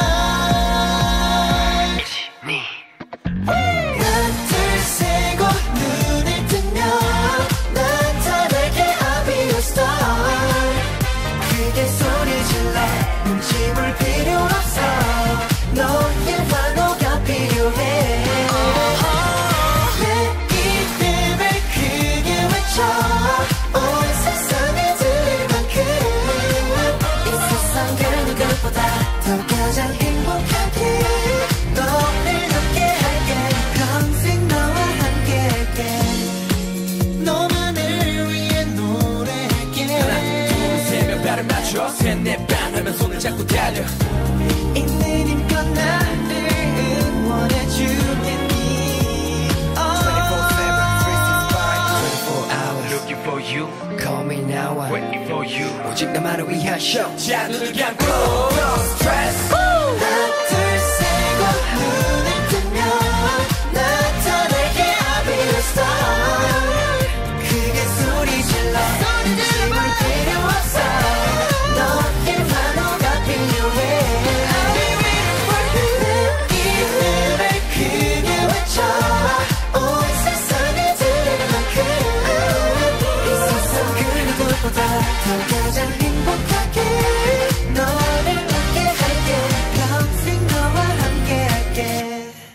하나 둘 세고 눈을 뜨면 나타나게 I'll be your star 크게 소리 질러 눈치 볼 필요 없어 너의 환호가 필요해 내 이름을 크게 외쳐 온 세상에 들릴 만큼 이 세상 그 누구보다 더 가장 행복하게 너를 높게 할게 평생 너와 함께 할게 너만을 위해 노래할게 하나, 세 명 발을 맞춰. 셋, 넷, 반 하면 손을 잡고 달려. 있는 힘껏 나를 응원해주겠니 twenty-four seven, three sixty-five, twenty-four hours. Looking for you, call me now. I'm waiting for you. 오직 나만을 위한 show. 자, 눈을 감고, no stress. 하나 둘 세고 눈을 뜨면 나타나게 I'll be your star 크게 소리 질러 눈치 볼 필요 없어 너의 환호가 필요해 내 이름을 크게 외쳐 온 세상에 들릴 만큼 이 세상 그 누구보다 더 가장 행복하게 너를 웃게 할게 평생 너와 함께 할게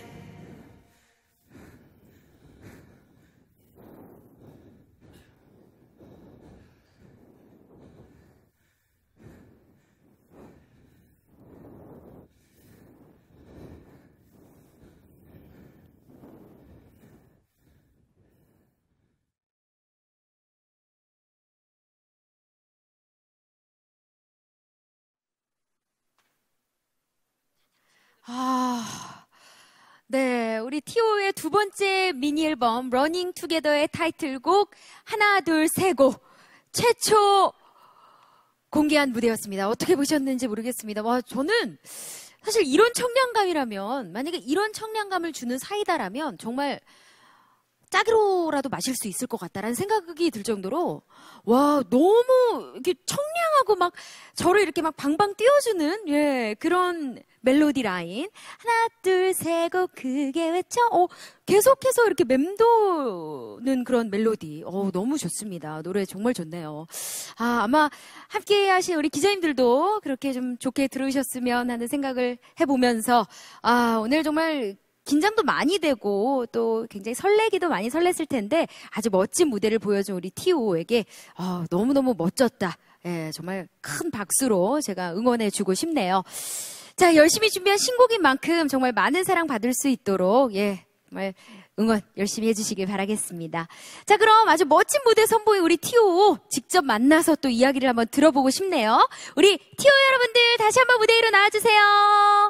아, 네, 우리 티오의 두 번째 미니 앨범 러닝 투게더의 타이틀곡 하나 둘 세고 최초 공개한 무대였습니다. 어떻게 보셨는지 모르겠습니다. 와, 저는 사실 이런 청량감이라면 만약에 이런 청량감을 주는 사이다라면 정말 짝으로라도 마실 수 있을 것 같다라는 생각이 들 정도로 와 너무 이렇게 청량하고 막 저를 이렇게 막 방방 띄워주는 예 그런 멜로디 라인 하나 둘 세고 크게 외쳐 어 계속해서 이렇게 맴도는 그런 멜로디 어 너무 좋습니다. 노래 정말 좋네요. 아 아마 함께 하신 우리 기자님들도 그렇게 좀 좋게 들으셨으면 하는 생각을 해보면서 아 오늘 정말 긴장도 많이 되고 또 굉장히 설레기도 많이 설렜을 텐데 아주 멋진 무대를 보여준 우리 티오에게 어, 너무너무 멋졌다. 예, 정말 큰 박수로 제가 응원해주고 싶네요. 자, 열심히 준비한 신곡인 만큼 정말 많은 사랑 받을 수 있도록 예, 정말 응원 열심히 해주시길 바라겠습니다. 자, 그럼 아주 멋진 무대 선보인 우리 티오 직접 만나서 또 이야기를 한번 들어보고 싶네요. 우리 티오 여러분들 다시 한번 무대 위로 나와주세요.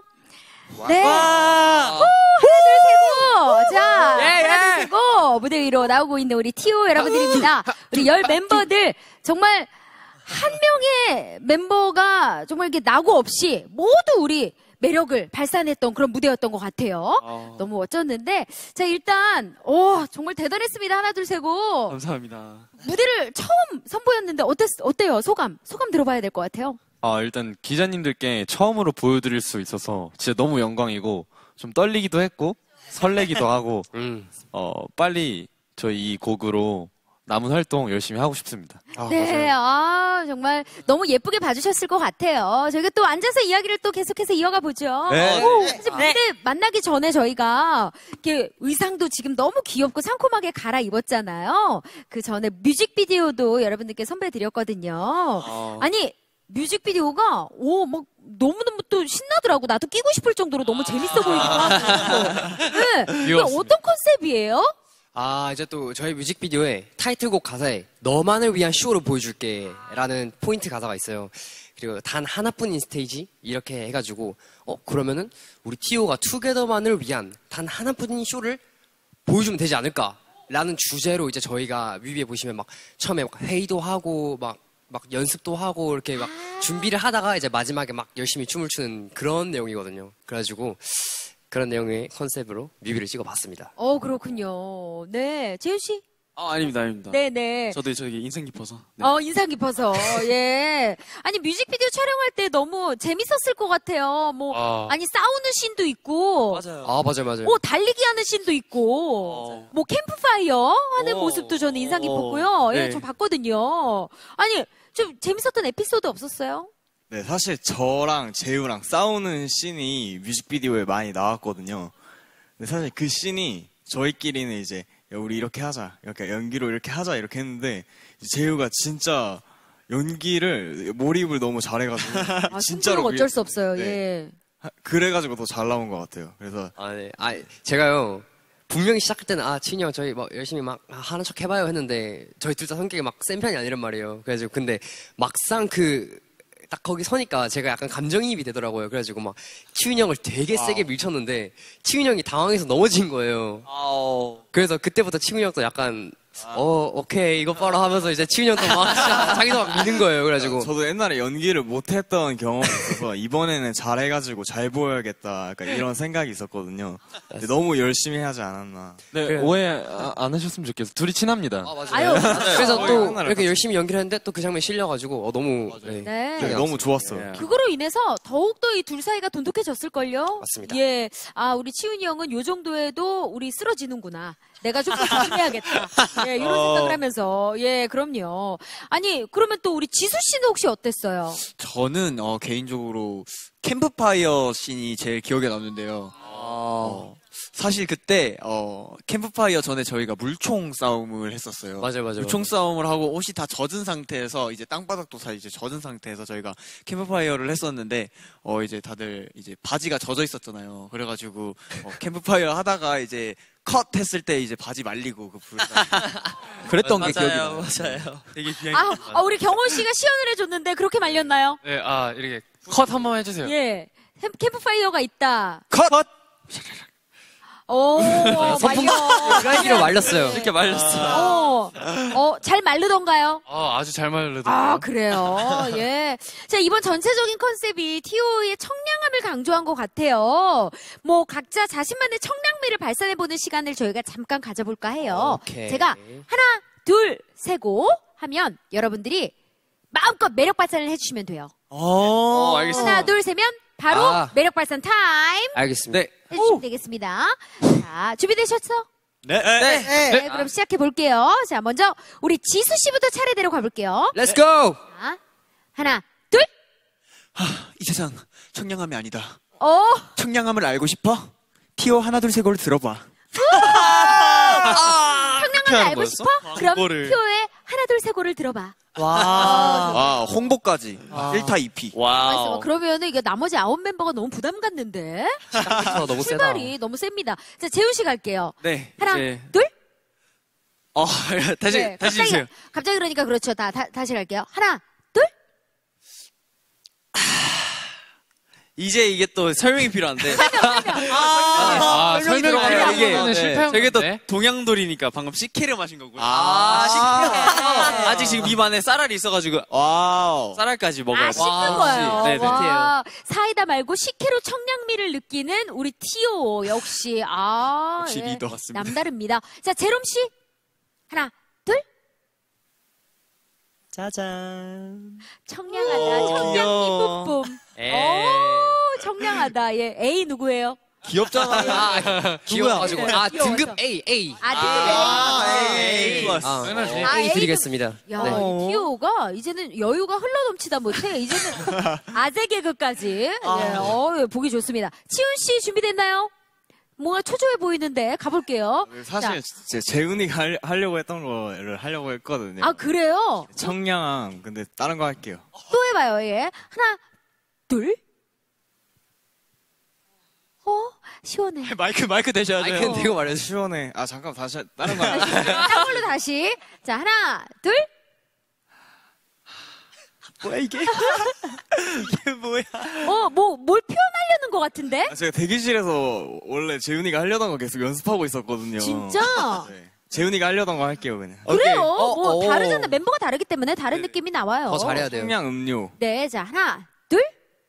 네. 오, 하나, 둘, 셋, 고! 자, 예, 예. 하나, 둘, 셋, 고! 무대 위로 나오고 있는 우리 티오 여러분들입니다. 우리 열 멤버들, 정말 한 명의 멤버가 정말 이렇게 낙오 없이 모두 우리 매력을 발산했던 그런 무대였던 것 같아요. 어. 너무 멋졌는데, 자, 일단, 오, 정말 대단했습니다. 하나, 둘, 셋, 고! 감사합니다. 무대를 처음 선보였는데, 어땠, 어때요? 소감? 소감 들어봐야 될 것 같아요. 아, 일단 기자님들께 처음으로 보여드릴 수 있어서 진짜 너무 영광이고 좀 떨리기도 했고 설레기도 하고 음. 어, 빨리 저희 이 곡으로 남은 활동 열심히 하고 싶습니다. 아, 네, 아, 정말 너무 예쁘게 봐주셨을 것 같아요. 저희가 또 앉아서 이야기를 또 계속해서 이어가 보죠. 네. 오, 사실 무대 만나기 전에 저희가 이렇게 의상도 지금 너무 귀엽고 상콤하게 갈아입었잖아요. 그 전에 뮤직비디오도 여러분들께 선배드렸거든요. 아니, 뮤직비디오가 오, 막 너무너무 또 신나더라고. 나도 끼고 싶을 정도로 너무 재밌어 보이기도 하고. 네. 근데 어떤 컨셉이에요? 아, 이제 또 저희 뮤직비디오에 타이틀곡 가사에 너만을 위한 쇼를 보여줄게 라는 포인트 가사가 있어요. 그리고 단 하나뿐인 스테이지 이렇게 해가지고 어 그러면은 우리 티오가 투게더만을 위한 단 하나뿐인 쇼를 보여주면 되지 않을까 라는 주제로 이제 저희가 뮤비에 보시면 막 처음에 막 회의도 하고 막 막 연습도 하고 이렇게 막 준비를 하다가 이제 마지막에 막 열심히 춤을 추는 그런 내용이거든요. 그래가지고 그런 내용의 컨셉으로 뮤비를 찍어봤습니다. 어, 그렇군요. 네, 재윤 씨. 아, 아닙니다, 아닙니다. 네네. 저도 저기 인상 깊어서. 네. 어, 인상 깊어서, 예. 아니, 뮤직비디오 촬영할 때 너무 재밌었을 것 같아요. 뭐, 아. 아니, 싸우는 씬도 있고. 맞아요. 아, 맞아요, 맞아요. 뭐, 달리기 하는 씬도 있고. 어. 뭐, 캠프파이어 하는 어. 모습도 저는 인상 어. 깊었고요. 예, 네. 저 봤거든요. 아니, 좀 재밌었던 에피소드 없었어요? 네, 사실 저랑 재우랑 싸우는 씬이 뮤직비디오에 많이 나왔거든요. 근데 사실 그 씬이 저희끼리는 이제 야, 우리 이렇게 하자, 이렇게 연기로 이렇게 하자 이렇게 했는데 재우가 진짜 연기를 몰입을 너무 잘해가지고 아, 진짜로 승부는 어쩔 수 미- 없어요. 네. 예. 하- 그래가지고 더 잘 나온 것 같아요. 그래서 아, 네. 아, 제가요, 분명히 시작할 때는, 아, 치인이 형, 저희 뭐 열심히 막 하는 척 해봐요 했는데, 저희 둘 다 성격이 막 센 편이 아니란 말이에요. 그래가지고, 근데 막상 그, 딱 거기 서니까 제가 약간 감정이입이 되더라고요. 그래가지고 막, 치윤이 형을 되게 세게 밀쳤는데, 치윤이 형이 당황해서 넘어진 거예요. 그래서 그때부터 치윤이 형도 약간, 어, 오케이, 이거 봐라 하면서 이제 치윤이 형도 막, 진짜 자기도 막 미는 거예요. 그래가지고. 저도 옛날에 연기를 못했던 경험이 있어서 이번에는 잘해가지고 잘 보여야겠다 약간 이런 생각이 있었거든요. 근데 너무 열심히 하지 않았나. 네, 그래. 오해 아- 안 하셨으면 좋겠어요. 둘이 친합니다. 아, 맞아요. 아유, 그래서 맞아요. 또 하나를 이렇게 같이. 열심히 연기를 했는데 또 그 장면이 실려가지고, 어, 너무. 네. 네. 네, 너무 좋았어요. 그거로 인해서 더욱더 이 둘 사이가 돈독해졌을걸요? 맞습니다. 예. 아, 우리 치훈이 형은 요 정도에도 우리 쓰러지는구나. 내가 좀 더 조심해야겠다. 예, 이런 어. 생각을 하면서. 예, 그럼요. 아니, 그러면 또 우리 지수 씨는 혹시 어땠어요? 저는 어, 개인적으로 캠프파이어 씬이 제일 기억에 남는데요. 어, 사실 그때 어, 캠프파이어 전에 저희가 물총 싸움을 했었어요. 맞아요, 맞아요. 물총 싸움을 하고 옷이 다 젖은 상태에서 이제 땅바닥도 다 이제 젖은 상태에서 저희가 캠프파이어를 했었는데 어 이제 다들 이제 바지가 젖어 있었잖아요. 그래가지고 어, 캠프파이어 하다가 이제 컷 했을 때 이제 바지 말리고 그 불. 그랬던 게 기억이 나요. 맞아요. 되게 비행. 아, 아, 우리 경원 씨가 시연을 해줬는데 그렇게 말렸나요? 네, 아, 이렇게 컷 한번 해주세요. 예. 캠- 캠프파이어가 있다. 컷! 오, 말려. 드라이기로 말렸어요. 이렇게 말렸어. 어, 어, 잘 마르던가요? 아, 아주 잘 말르더라고요. 아, 그래요. 예. 자, 이번 전체적인 컨셉이 티오의 청량함을 강조한 것 같아요. 뭐, 각자 자신만의 청량미를 발산해보는 시간을 저희가 잠깐 가져볼까 해요. 오케이. 제가 하나, 둘, 세고 하면 여러분들이 마음껏 매력 발산을 해주시면 돼요. 어, 알겠습니다. 하나, 둘, 세면 바로 아. 매력 발산 타임 알겠습니다. 네. 해주시면 되겠습니다. 자, 준비되셨어? 네. 네. 네, 그럼 시작해 볼게요. 자, 먼저 우리 지수 씨부터 차례대로 가볼게요. Let's go! 자, 하나, 둘, 이 세상 청량함이 아니다. 어, 청량함을 알고 싶어? 티오 하나 둘 셋을 들어봐. 청량함을 알고 거였어? 싶어? 아, 그럼 그거를. 표의 하나, 둘, 세고를 들어봐. 와, 와 홍보까지 아. 일 타 이 피. 와. 그러면은 이게 나머지 아홉 멤버가 너무 부담 갖는데. 너무 출발이 너무 셉니다. 자, 재훈 씨 갈게요. 네. 하나, 이제- 둘. 어, 다시, 네, 다시 갑자기, 주세요. 갑자기 그러니까 그렇죠. 다, 다 다시 갈게요. 하나, 둘. 이제 이게 또 설명이 필요한데. 아, 설명이 들어가면 필요하면은 실패한 저게 또 건데. 동양돌이니까 방금 식혜를 마신 거고요. 아, 식혜. 아직 지금 입 안에 쌀알이 있어가지고 와우. 쌀알까지 먹어야 아, 돼요. 씻는 거예요. 네네. 와, 사이다 말고 식혜로 청량미를 느끼는 우리 티오 역시 아, 역시 예, 리더 같습니다. 남다릅니다. 자, 제롬 씨 하나, 둘. 짜잔. 청량하다. 오, 청량미 귀여워. 뿜뿜. 에이. 오, 청량하다. 예, A 누구예요? 귀엽잖아. 귀여워가지고. 아, 귀여워서. 등급 A, A. 아, 등급 A. 에이. 아, 당연하지. 네, 아, A A 드리겠습니다. 야, 네. 이 티오가 이제는 여유가 흘러넘치다 못해. 이제는 아재 개그까지. 예, 어, 보기 좋습니다. 치훈 씨 준비됐나요? 뭔가 초조해 보이는데 가볼게요. 사실 자, 제 재훈이가 할- 하려고 했던 거를 하려고 했거든요. 아 그래요? 청량함. 근데 다른 거 할게요. 또 해봐요. 예, 하나, 둘. 어, 시원해. 마이크, 마이크 대셔야죠. 아이캔 대고 말해줘. 시원해. 아 잠깐 다시 할- 다른 거 할게요. 딴 걸로 다시. 자, 하나, 둘. 뭐야 이게? 이게 뭐야? 어, 뭐, 뭘 표현하려는 것 같은데? 아, 제가 대기실에서 원래 재훈이가 하려던 거 계속 연습하고 있었거든요. 진짜? 네. 재훈이가 하려던 거 할게요 그냥. 그래요. 어, 뭐 어. 다르잖아. 멤버가 다르기 때문에 다른 느낌이 나와요. 더 잘해야 돼요. 청량 음료. 네, 자, 하나, 둘.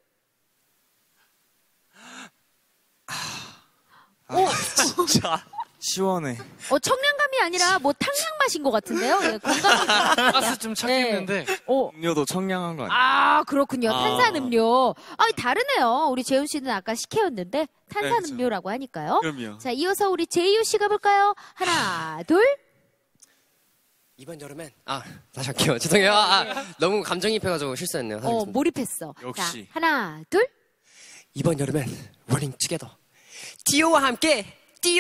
오, 진짜. 시원해. 어, 청량감이 아니라 뭐 탕양 마신 것 같은데요? 예, 건강이. 가스 좀 차겠는데. 어, 음료도 청량한 거 아니에요? 아, 그렇군요. 아. 탄산음료. 아, 다르네요. 우리 재훈 씨는 아까 식혜였는데 네, 탄산음료라고 하니까요. 그럼요. 자, 이어서 우리 제이유 씨 가볼까요? 하나, 둘. 이번 여름엔 아 다시 할게요. 죄송해요. 아, 아, 너무 감정이입해가지고 실수했네요. 어, 사실. 몰입했어. 역시. 자, 하나, 둘. 이번 여름엔 러닝 투게더. 티오와 함께 띠오.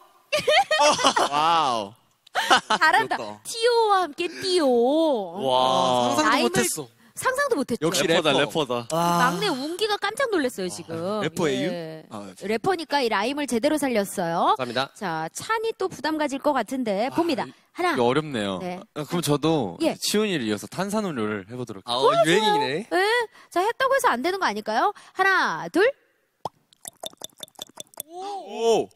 와우. 잘한다. 귀엽다. 티오와 함께 띠오. 와. 상상도 라임을 못했어. 상상도 못했죠. 역시 래퍼다, 래퍼. 래퍼다. 막내 운기가 깜짝 놀랐어요, 지금. 래퍼예요? 예. 아, 래퍼니까 이 라임을 제대로 살렸어요. 감사합니다. 자, 찬이 또 부담 가질 것 같은데 봅니다. 하나. 이거 어렵네요. 네. 아, 그럼 저도 예. 치훈이를 이어서 탄산음료를 해보도록. 아, 어, 유행이네. 예? 자, 했다고 해서 안 되는 거 아닐까요? 하나, 둘. 오.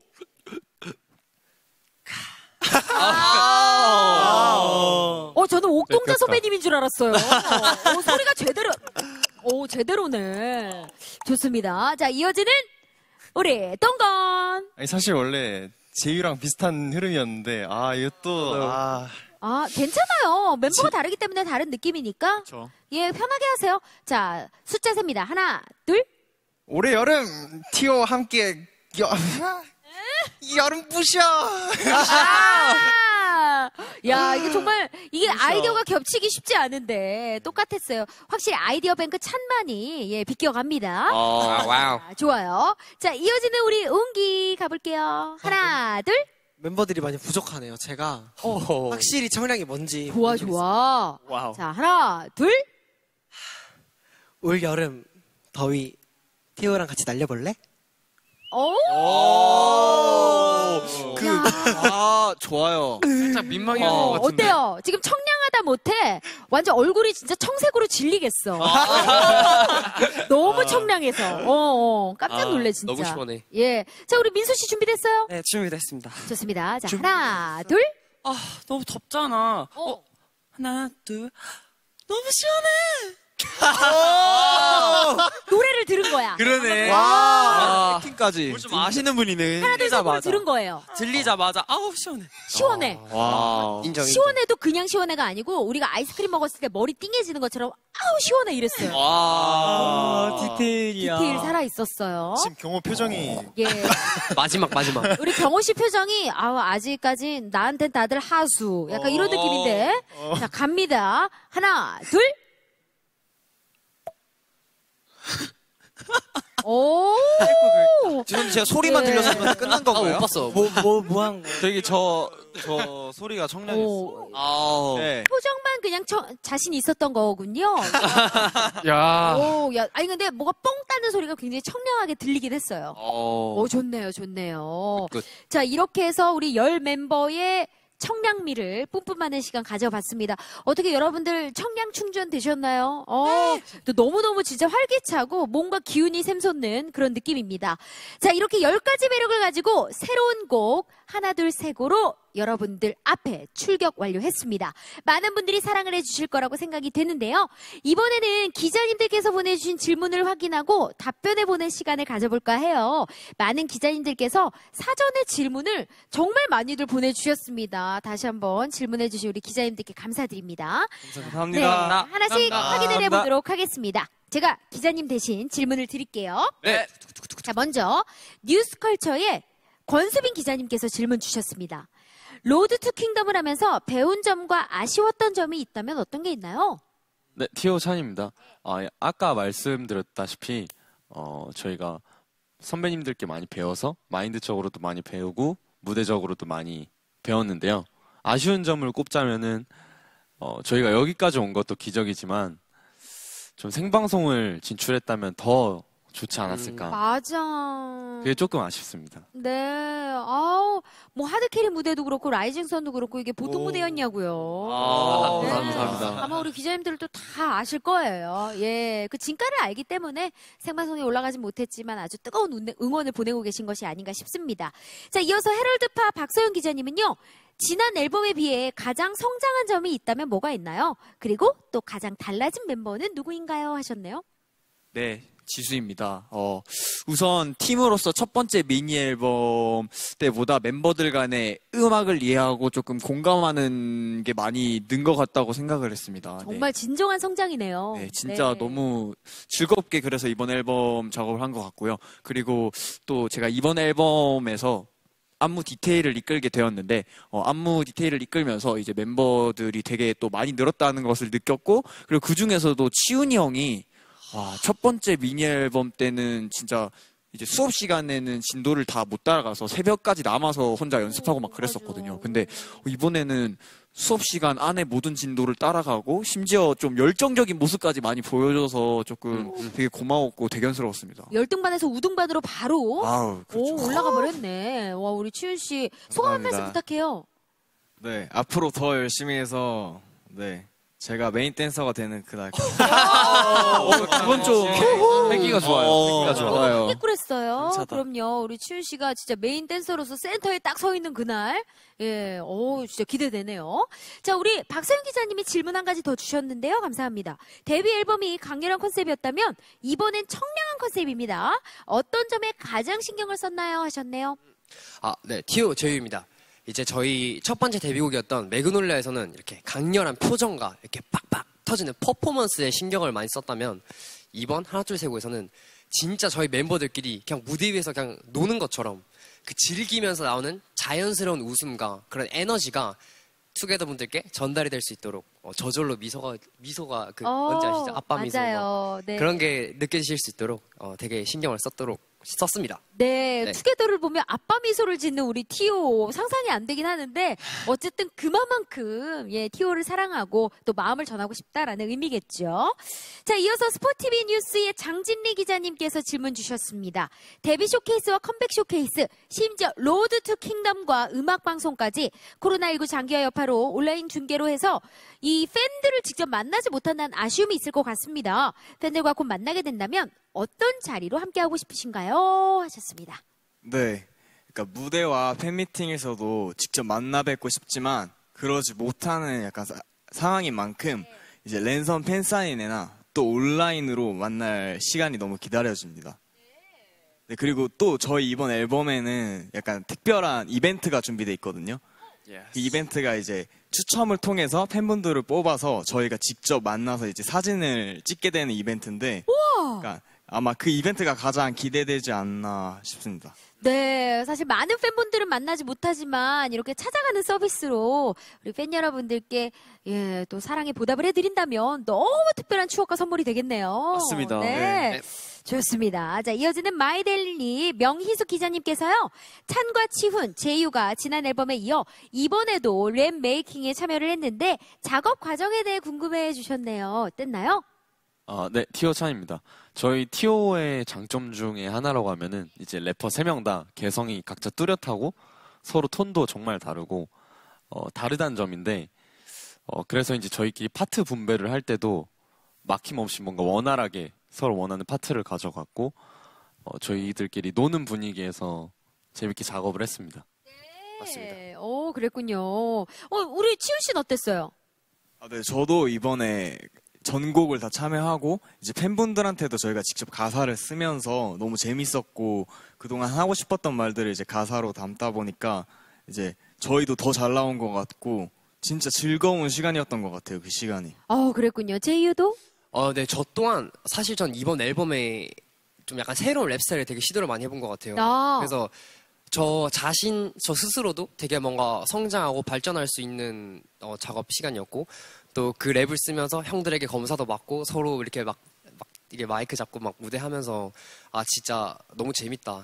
어, 저는 옥동자 뺏겼다. 선배님인 줄 알았어요. 어, 소리가 제대로. 오, 제대로네. 좋습니다. 자, 이어지는 우리 동건. 아니, 사실 원래 제이유랑 비슷한 흐름이었는데, 아, 이거 또, 아. 아, 괜찮아요. 멤버가 다르기 때문에 다른 느낌이니까. 그쵸. 예, 편하게 하세요. 자, 숫자 셉니다. 하나, 둘. 올해 여름 티오와 함께 여, 여름 부셔. 아! 야, 이게 정말, 이게 아이디어가 겹치기 쉽지 않은데, 똑같았어요. 확실히 아이디어 뱅크 찬만이, 예, 비껴갑니다. 아, 와우. 자, 좋아요. 자, 이어지는 우리 웅기 가볼게요. 하나, 둘. 멤버들이 많이 부족하네요. 제가 어. 확실히 청량이 뭔지 좋아, 모르겠어요. 좋아. 와우. 자, 하나, 둘. 올 여름 더위 티오랑 같이 날려볼래? 오! 그, 아, 좋아요. 살짝 민망해하는 어, 것 같은데. 어때요? 지금 청량하다 못해 완전 얼굴이 진짜 청색으로 질리겠어. 너무 청량해서. 어, 어, 깜짝 놀래 진짜. 너무 시원해. 예, 자 우리 민수 씨 준비됐어요? 네, 준비됐습니다. 좋습니다. 자 하나, 둘. 아, 너무 덥잖아. 어. 하나, 둘. 너무 시원해. 노래를 들은 거야. 그러네. 와. 팀까지. 좀 아시는 분이네. 하나 둘 셋 노래 들은 거예요. 들리자마자 아우 시원해. 시원해. 와. 인정, 인정. 시원해도 그냥 시원해가 아니고 우리가 아이스크림 먹었을 때 머리 띵해지는 것처럼 아우 시원해 이랬어요. 와. 디테일이야. 디테일 살아 있었어요. 지금 경호 표정이. 예. 마지막, 마지막. 우리 경호 씨 표정이 아우 아직까지 나한텐 다들 하수 약간 이런 느낌인데 자 갑니다 하나 둘 오. 지금 제가 소리만 예. 들려서 그러면 끝난 건가요? 아, 못 봤어. 뭐, 뭐, 뭐 한 거. 되게 저, 저 소리가 청량했어. 오. 아, 네. 표정만 그냥 그냥 처- 자신 있었던 거군요. 야. 오, 야, 아니 근데 뭐가 뻥 따는 소리가 굉장히 청량하게 들리긴 했어요. 오, 좋네요, 좋네요. 끝. 자, 이렇게 해서 우리 열 멤버의 청량미를 뿜뿜하는 시간 가져봤습니다. 어떻게 여러분들 청량 충전 되셨나요? 어, 또 너무너무 진짜 활기차고 뭔가 기운이 샘솟는 그런 느낌입니다. 자, 이렇게 열 가지 매력을 가지고 새로운 곡 하나, 둘, 세 고로 여러분들 앞에 출격 완료했습니다. 많은 분들이 사랑을 해주실 거라고 생각이 되는데요. 이번에는 기자님들께서 보내주신 질문을 확인하고 답변해보는 시간을 가져볼까 해요. 많은 기자님들께서 사전에 질문을 정말 많이들 보내주셨습니다. 다시 한번 질문해주신 우리 기자님들께 감사드립니다. 감사합니다. 네, 하나씩 감사합니다. 확인을 해보도록 하겠습니다. 제가 기자님 대신 질문을 드릴게요. 네. 자, 먼저 뉴스컬처의 권수빈 기자님께서 질문 주셨습니다. 로드 투 킹덤을 하면서 배운 점과 아쉬웠던 점이 있다면 어떤 게 있나요? 네, 티오 찬입니다. 아, 아까 말씀드렸다시피 어, 저희가 선배님들께 많이 배워서 마인드적으로도 많이 배우고 무대적으로도 많이 배웠는데요. 아쉬운 점을 꼽자면은 어, 저희가 여기까지 온 것도 기적이지만 좀 생방송을 진출했다면 더 좋지 않았을까. 맞아. 그게 조금 아쉽습니다. 네, 아우, 뭐 하드캐리 무대도 그렇고 라이징선도 그렇고 이게 보통 무대였냐고요. 아, 네. 감사합니다. 아마 우리 기자님들도 다 아실 거예요. 예, 그 진가를 알기 때문에 생방송에 올라가진 못했지만 아주 뜨거운 운- 응원을 보내고 계신 것이 아닌가 싶습니다. 자, 이어서 헤럴드파 박서영 기자님은요. 지난 앨범에 비해 가장 성장한 점이 있다면 뭐가 있나요? 그리고 또 가장 달라진 멤버는 누구인가요? 하셨네요. 네, 지수입니다. 어, 우선 팀으로서 첫 번째 미니 앨범 때보다 멤버들 간의 음악을 이해하고 조금 공감하는 게 많이 는 것 같다고 생각을 했습니다. 네. 정말 진정한 성장이네요. 네, 진짜 네. 너무 즐겁게 그래서 이번 앨범 작업을 한 것 같고요. 그리고 또 제가 이번 앨범에서 안무 디테일을 이끌게 되었는데 어, 안무 디테일을 이끌면서 이제 멤버들이 되게 또 많이 늘었다는 것을 느꼈고 그리고 그 중에서도 치훈이 형이 와, 첫 번째 미니 앨범 때는 진짜 이제 수업 시간에는 진도를 다 못 따라가서 새벽까지 남아서 혼자 연습하고 막 그랬었거든요. 근데 이번에는 수업 시간 안에 모든 진도를 따라가고 심지어 좀 열정적인 모습까지 많이 보여줘서 조금 되게 고마웠고 대견스러웠습니다. 열등반에서 우등반으로 바로 아우, 그렇죠. 오, 올라가 버렸네. 와, 우리 치윤 씨 소감 한 말씀 감사합니다. 부탁해요. 네, 앞으로 더 열심히 해서 네 제가 메인 댄서가 되는 그날. 그건 좀 패기가 좋아요. 패기가 좋아요. 깨끗했어요. 감사하다. 그럼요. 우리 치윤 씨가 진짜 메인 댄서로서 센터에 딱 서 있는 그날. 예, 오, 진짜 기대되네요. 자, 우리 박서영 기자님이 질문 한 가지 더 주셨는데요. 감사합니다. 데뷔 앨범이 강렬한 컨셉이었다면 이번엔 청량한 컨셉입니다. 어떤 점에 가장 신경을 썼나요? 하셨네요. 아, 네, 티오 제유입니다. 이제 저희 첫 번째 데뷔곡이었던 매그놀리아에서는 이렇게 강렬한 표정과 이렇게 빡빡 터지는 퍼포먼스에 신경을 많이 썼다면 이번 하나 둘 셋 고에서는 진짜 저희 멤버들끼리 그냥 무대 위에서 그냥 노는 것처럼 그 즐기면서 나오는 자연스러운 웃음과 그런 에너지가 투게더 분들께 전달이 될 수 있도록 어, 저절로 미소가 미소가 그 뭔지 아시죠? 아빠 미소 맞아요. 네. 그런 게 느껴지실 수 있도록 어, 되게 신경을 썼도록 썼습니다. 네, 네. 투게더를 보면 아빠 미소를 짓는 우리 티오 상상이 안 되긴 하는데 어쨌든 그만큼 예 티오를 사랑하고 또 마음을 전하고 싶다라는 의미겠죠. 자, 이어서 스포티비 뉴스의 장진리 기자님께서 질문 주셨습니다. 데뷔 쇼케이스와 컴백 쇼케이스, 심지어 로드 투 킹덤과 음악 방송까지 코로나십구 장기화 여파로 온라인 중계로 해서 이 팬들을 직접 만나지 못한다는 아쉬움이 있을 것 같습니다. 팬들과 곧 만나게 된다면 어떤 자리로 함께하고 싶으신가요? 하셨습니다. 네, 그러니까 무대와 팬미팅에서도 직접 만나 뵙고 싶지만 그러지 못하는 약간 사- 상황인 만큼 이제 랜선 팬사인회나 또 온라인으로 만날 시간이 너무 기다려집니다. 네, 그리고 또 저희 이번 앨범에는 약간 특별한 이벤트가 준비되어 있거든요. 그 이벤트가 이제 추첨을 통해서 팬분들을 뽑아서 저희가 직접 만나서 이제 사진을 찍게 되는 이벤트인데, 그러니까 아마 그 이벤트가 가장 기대되지 않나 싶습니다. 네, 사실 많은 팬분들은 만나지 못하지만 이렇게 찾아가는 서비스로 우리 팬 여러분들께 예, 또 사랑에 보답을 해드린다면 너무 특별한 추억과 선물이 되겠네요. 맞습니다. 네. 네. 좋습니다. 자, 이어지는 마이데일리 명희숙 기자님께서요. 찬과 치훈, 제이유가 지난 앨범에 이어 이번에도 랩 메이킹에 참여를 했는데 작업 과정에 대해 궁금해 주셨네요. 어땠나요? 아, 네, 티오 찬입니다. 저희 티오의 장점 중에 하나라고 하면은 이제 래퍼 세 명 다 개성이 각자 뚜렷하고 서로 톤도 정말 다르고 어, 다르다는 점인데 어, 그래서 이제 저희끼리 파트 분배를 할 때도 막힘없이 뭔가 원활하게 서로 원하는 파트를 가져갔고 어, 저희들끼리 노는 분위기에서 재밌게 작업을 했습니다. 맞습니다. 오, 그랬군요. 어, 우리 치훈 씨는 어땠어요? 아, 네, 저도 이번에 전곡을 다 참여하고 이제 팬분들한테도 저희가 직접 가사를 쓰면서 너무 재밌었고 그동안 하고 싶었던 말들을 이제 가사로 담다 보니까 이제 저희도 더 잘 나온 것 같고 진짜 즐거운 시간이었던 것 같아요. 그 시간이. 어, 그랬군요. 제이유도? 어, 네, 저 또한 사실 전 이번 앨범에 좀 약간 새로운 랩 스타일을 되게 시도를 많이 해본 것 같아요. 아. 그래서 저 자신, 저 스스로도 되게 뭔가 성장하고 발전할 수 있는 어, 작업 시간이었고 또 그 랩을 쓰면서 형들에게 검사도 받고 서로 이렇게 막, 막 이게 마이크 잡고 막 무대하면서 아 진짜 너무 재밌다.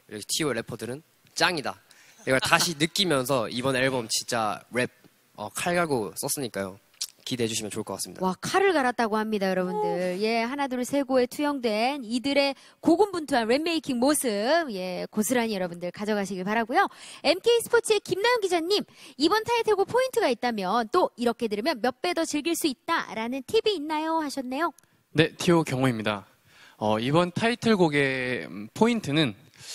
티오 래퍼들은 짱이다. 이걸 다시 느끼면서 이번 앨범 진짜 랩 어, 칼 갈고 썼으니까요. 기대해 주시면 좋을 것 같습니다. 와, 칼을 갈았다고 합니다, 여러분들. 예, 하나, 둘, 세 고에 투영된 이들의 고군분투한 랩메이킹 모습, 예, 고스란히 여러분들 가져가시길 바라고요. 엠케이 스포츠의 김나영 기자님, 이번 타이틀곡 포인트가 있다면 또 이렇게 들으면 몇 배 더 즐길 수 있다라는 팁이 있나요? 하셨네요. 네, 티오 경호입니다. 어, 이번 타이틀곡의 음, 포인트는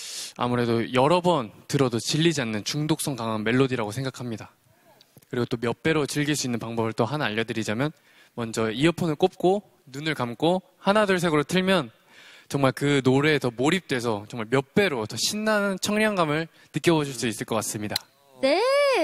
아무래도 여러 번 들어도 질리지 않는 중독성 강한 멜로디라고 생각합니다. 그리고 또 몇 배로 즐길 수 있는 방법을 또 하나 알려드리자면 먼저 이어폰을 꼽고 눈을 감고 하나 둘 셋으로 틀면 정말 그 노래에 더 몰입돼서 정말 몇 배로 더 신나는 청량감을 느껴보실 수 있을 것 같습니다. 네,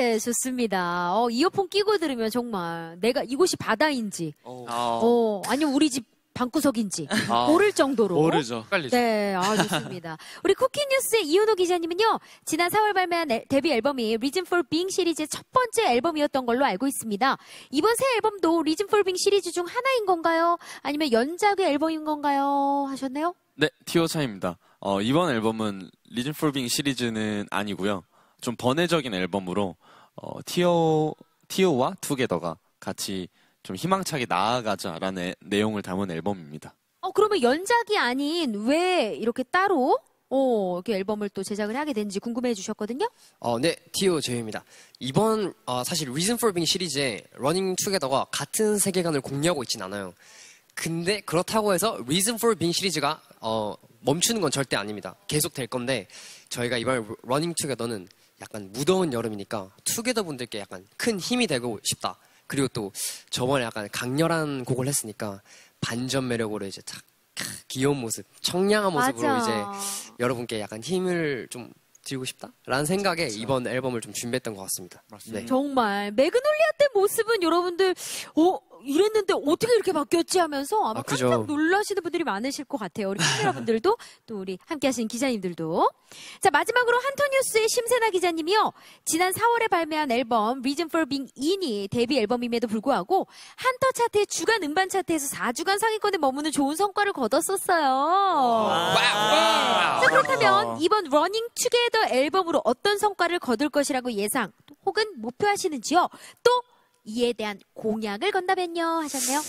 좋습니다. 어, 이어폰 끼고 들으면 정말 내가 이곳이 바다인지, 어, 아니면 우리 집 방구석인지 아. 모를 정도로. 모르죠. 헷갈리죠. 네, 아, 좋습니다. 우리 쿠키뉴스의 이윤호 기자님은요, 지난 사월 발매한 애- 데뷔 앨범이 Reason for Being 시리즈의 첫 번째 앨범이었던 걸로 알고 있습니다. 이번 새 앨범도 Reason for Being 시리즈 중 하나인 건가요? 아니면 연작의 앨범인 건가요? 하셨네요? 네, 티오 찬입니다. 어, 이번 앨범은 리즌 for Being 시리즈는 아니고요. 좀 번외적인 앨범으로 어, 티오, 티오와 투게더가 같이 좀 희망차게 나아가자라는 내용을 담은 앨범입니다. 어, 그러면 연작이 아닌 왜 이렇게 따로, 어, 이렇게 앨범을 또 제작을 하게 된지 궁금해 주셨거든요? 어, 네, 티오 제이입니다. 이번 어, 사실 Reason for Being 시리즈의 Running Together가 같은 세계관을 공유하고 있진 않아요. 근데 그렇다고 해서 Reason for Being 시리즈가 어, 멈추는 건 절대 아닙니다. 계속 될 건데 저희가 이번 Running Together는 약간 무더운 여름이니까 투게더 분들께 약간 큰 힘이 되고 싶다. 그리고 또 저번에 약간 강렬한 곡을 했으니까 반전 매력으로 이제 탁 귀여운 모습, 청량한 모습으로 맞아. 이제 여러분께 약간 힘을 좀 드리고 싶다라는 생각에 이번 앨범을 좀 준비했던 것 같습니다. 네. 정말 매그놀리아 때 모습은 여러분들 어 이랬는데 어떻게 이렇게 바뀌었지 하면서 아마 아, 그죠. 깜짝 놀라시는 분들이 많으실 것 같아요. 우리 카메라분들도 또 우리 함께하신 기자님들도. 자, 마지막으로 한토뉴스의 심세나 기자님이요. 지난 사월에 발매한 앨범 Reason for Being 인이 데뷔 앨범임에도 불구하고 한터 차트의 주간 음반 차트에서 사 주간 상위권에 머무는 좋은 성과를 거뒀었어요. 네. 자, 그렇다면 이번 Running Together 앨범으로 어떤 성과를 거둘 것이라고 예상 혹은 목표하시는지요? 또 이에 대한 공약을 건다면요 하셨네요.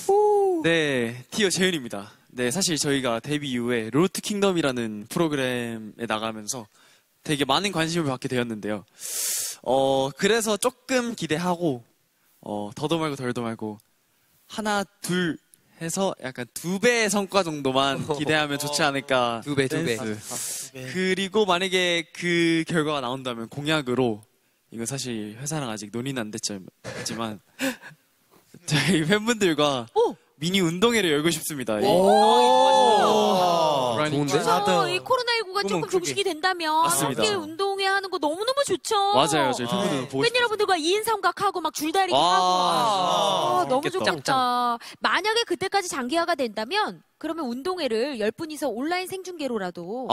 네, 티오 재윤입니다. 네, 사실 저희가 데뷔 이후에 로드 킹덤이라는 프로그램에 나가면서 되게 많은 관심을 받게 되었는데요. 어, 그래서 조금 기대하고, 어, 더도 말고 덜도 말고, 하나, 둘 해서 약간 두 배의 성과 정도만 기대하면 좋지 않을까. 두 배, 두 배. 댄스. 그리고 만약에 그 결과가 나온다면 공약으로, 이거 사실 회사랑 아직 논의는 안 됐지만, 저희 팬분들과 미니 운동회를 열고 싶습니다. 예. 좋은데? 그래서 이 코로나십구가 조금 크게. 종식이 된다면 맞습니다. 함께 운동회 하는 거 너무너무 좋죠. 맞아요. 저희 팬분들 보고 팬 여러분들과 이 인 삼각하고 막 줄다리기 와. 하고 아, 너무 너무 좋겠다. 만약에 그때까지 장기화가 된다면 그러면 운동회를 열 분이서 온라인 생중계로라도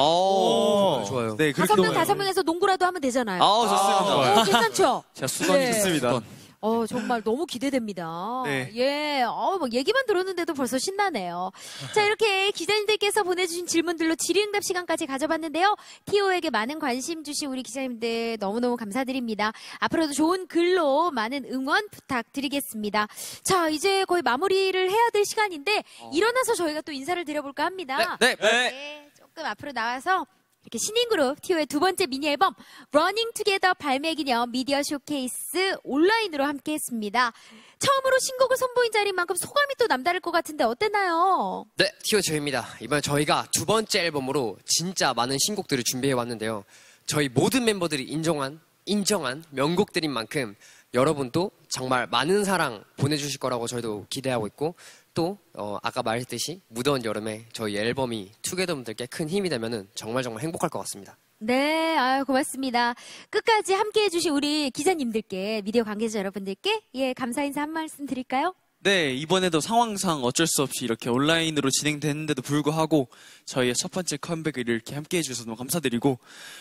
오, 좋아요. 네, 다섯 명 다섯 명에서 농구라도 하면 되잖아요. 아, 좋습니다. 어, 괜찮죠? 제가 수건이 네. 좋습니다. 어, 정말 너무 기대됩니다. 네. 예, 어, 뭐 얘기만 들었는데도 벌써 신나네요. 자, 이렇게 기자님들께서 보내주신 질문들로 질의응답 시간까지 가져봤는데요. 티오에게 많은 관심 주신 우리 기자님들 너무너무 감사드립니다. 앞으로도 좋은 글로 많은 응원 부탁드리겠습니다. 자, 이제 거의 마무리를 해야 될 시간인데 어. 일어나서 저희가 또 인사를 드려볼까 합니다. 네, 네. 네, 조금 앞으로 나와서 이렇게 신인 그룹 티오의 두 번째 미니 앨범 러닝 투게더 발매 기념 미디어 쇼케이스 온라인으로 함께 했습니다. 처음으로 신곡을 선보인 자리인 만큼 소감이 또 남다를 것 같은데 어땠나요? 네, 티오 저희입니다. 이번에 저희가 두 번째 앨범으로 진짜 많은 신곡들을 준비해 왔는데요. 저희 모든 멤버들이 인정한 인정한 명곡들인 만큼 여러분도 정말 많은 사랑 보내주실 거라고 저희도 기대하고 있고 또 어, 아까 말했듯이 무더운 여름에 저희 앨범이 투게더분들께 큰 힘이 되면은 정말 정말 행복할 것 같습니다. 네, 아유, 고맙습니다. 끝까지 함께 해주신 우리 기자님들께, 미디어 관계자 여러분들께, 예, 감사 인사 한 말씀 드릴까요? 네, 이번에도 상황상 어쩔 수 없이 이렇게 온라인으로 진행됐는데도 불구하고 저희의 첫 번째 컴백을 이렇게 함께 해주셔서 너무 감사드리고,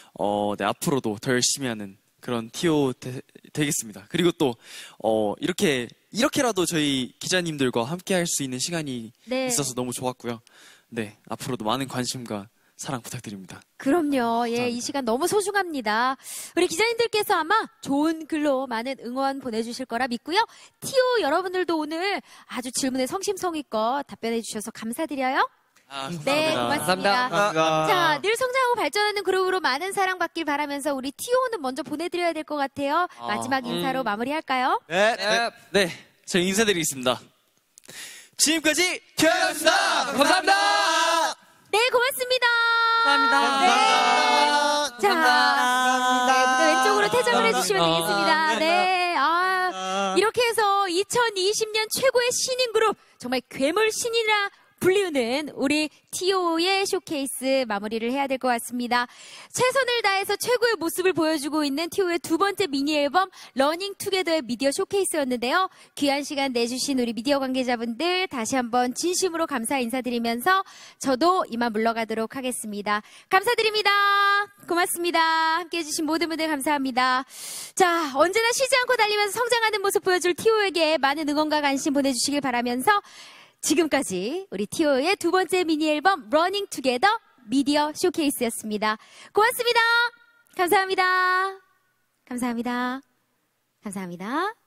어, 네, 앞으로도 더 열심히 하는 그런 티오 되, 되겠습니다. 그리고 또, 어, 이렇게, 이렇게라도 저희 기자님들과 함께 할 수 있는 시간이 네. 있어서 너무 좋았고요. 네, 앞으로도 많은 관심과 사랑 부탁드립니다. 그럼요. 예, 이 시간 너무 소중합니다. 우리 기자님들께서 아마 좋은 글로 많은 응원 보내주실 거라 믿고요. 티오 여러분들도 오늘 아주 질문에 성심성의껏 답변해 주셔서 감사드려요. 아, 네, 고맙습니다. 감사합니다. 자, 늘 성장하고 발전하는 그룹으로 많은 사랑받길 바라면서 우리 티오는 먼저 보내드려야 될 것 같아요. 아, 마지막 인사로 음. 마무리할까요? 네, 네, 네, 저희 인사드리겠습니다. 지금까지 티오였습니다. 감사합니다. 네, 고맙습니다. 감사합니다. 네. 자, 네, 무대 왼쪽으로 퇴장을 해주시면 되겠습니다. 네, 아, 이렇게 해서 이천이십 년 최고의 신인 그룹, 정말 괴물 신이라 불리우는 우리 티오의 쇼케이스 마무리를 해야 될 것 같습니다. 최선을 다해서 최고의 모습을 보여주고 있는 티오의 두 번째 미니 앨범 러닝 투게더의 미디어 쇼케이스였는데요. 귀한 시간 내주신 우리 미디어 관계자분들 다시 한번 진심으로 감사 인사드리면서 저도 이만 물러가도록 하겠습니다. 감사드립니다. 고맙습니다. 함께해 주신 모든 분들 감사합니다. 자, 언제나 쉬지 않고 달리면서 성장하는 모습 보여줄 티오에게 많은 응원과 관심 보내주시길 바라면서 지금까지 우리 티오의 두 번째 미니 앨범 러닝 투게더 미디어 쇼케이스였습니다. 고맙습니다. 감사합니다. 감사합니다. 감사합니다.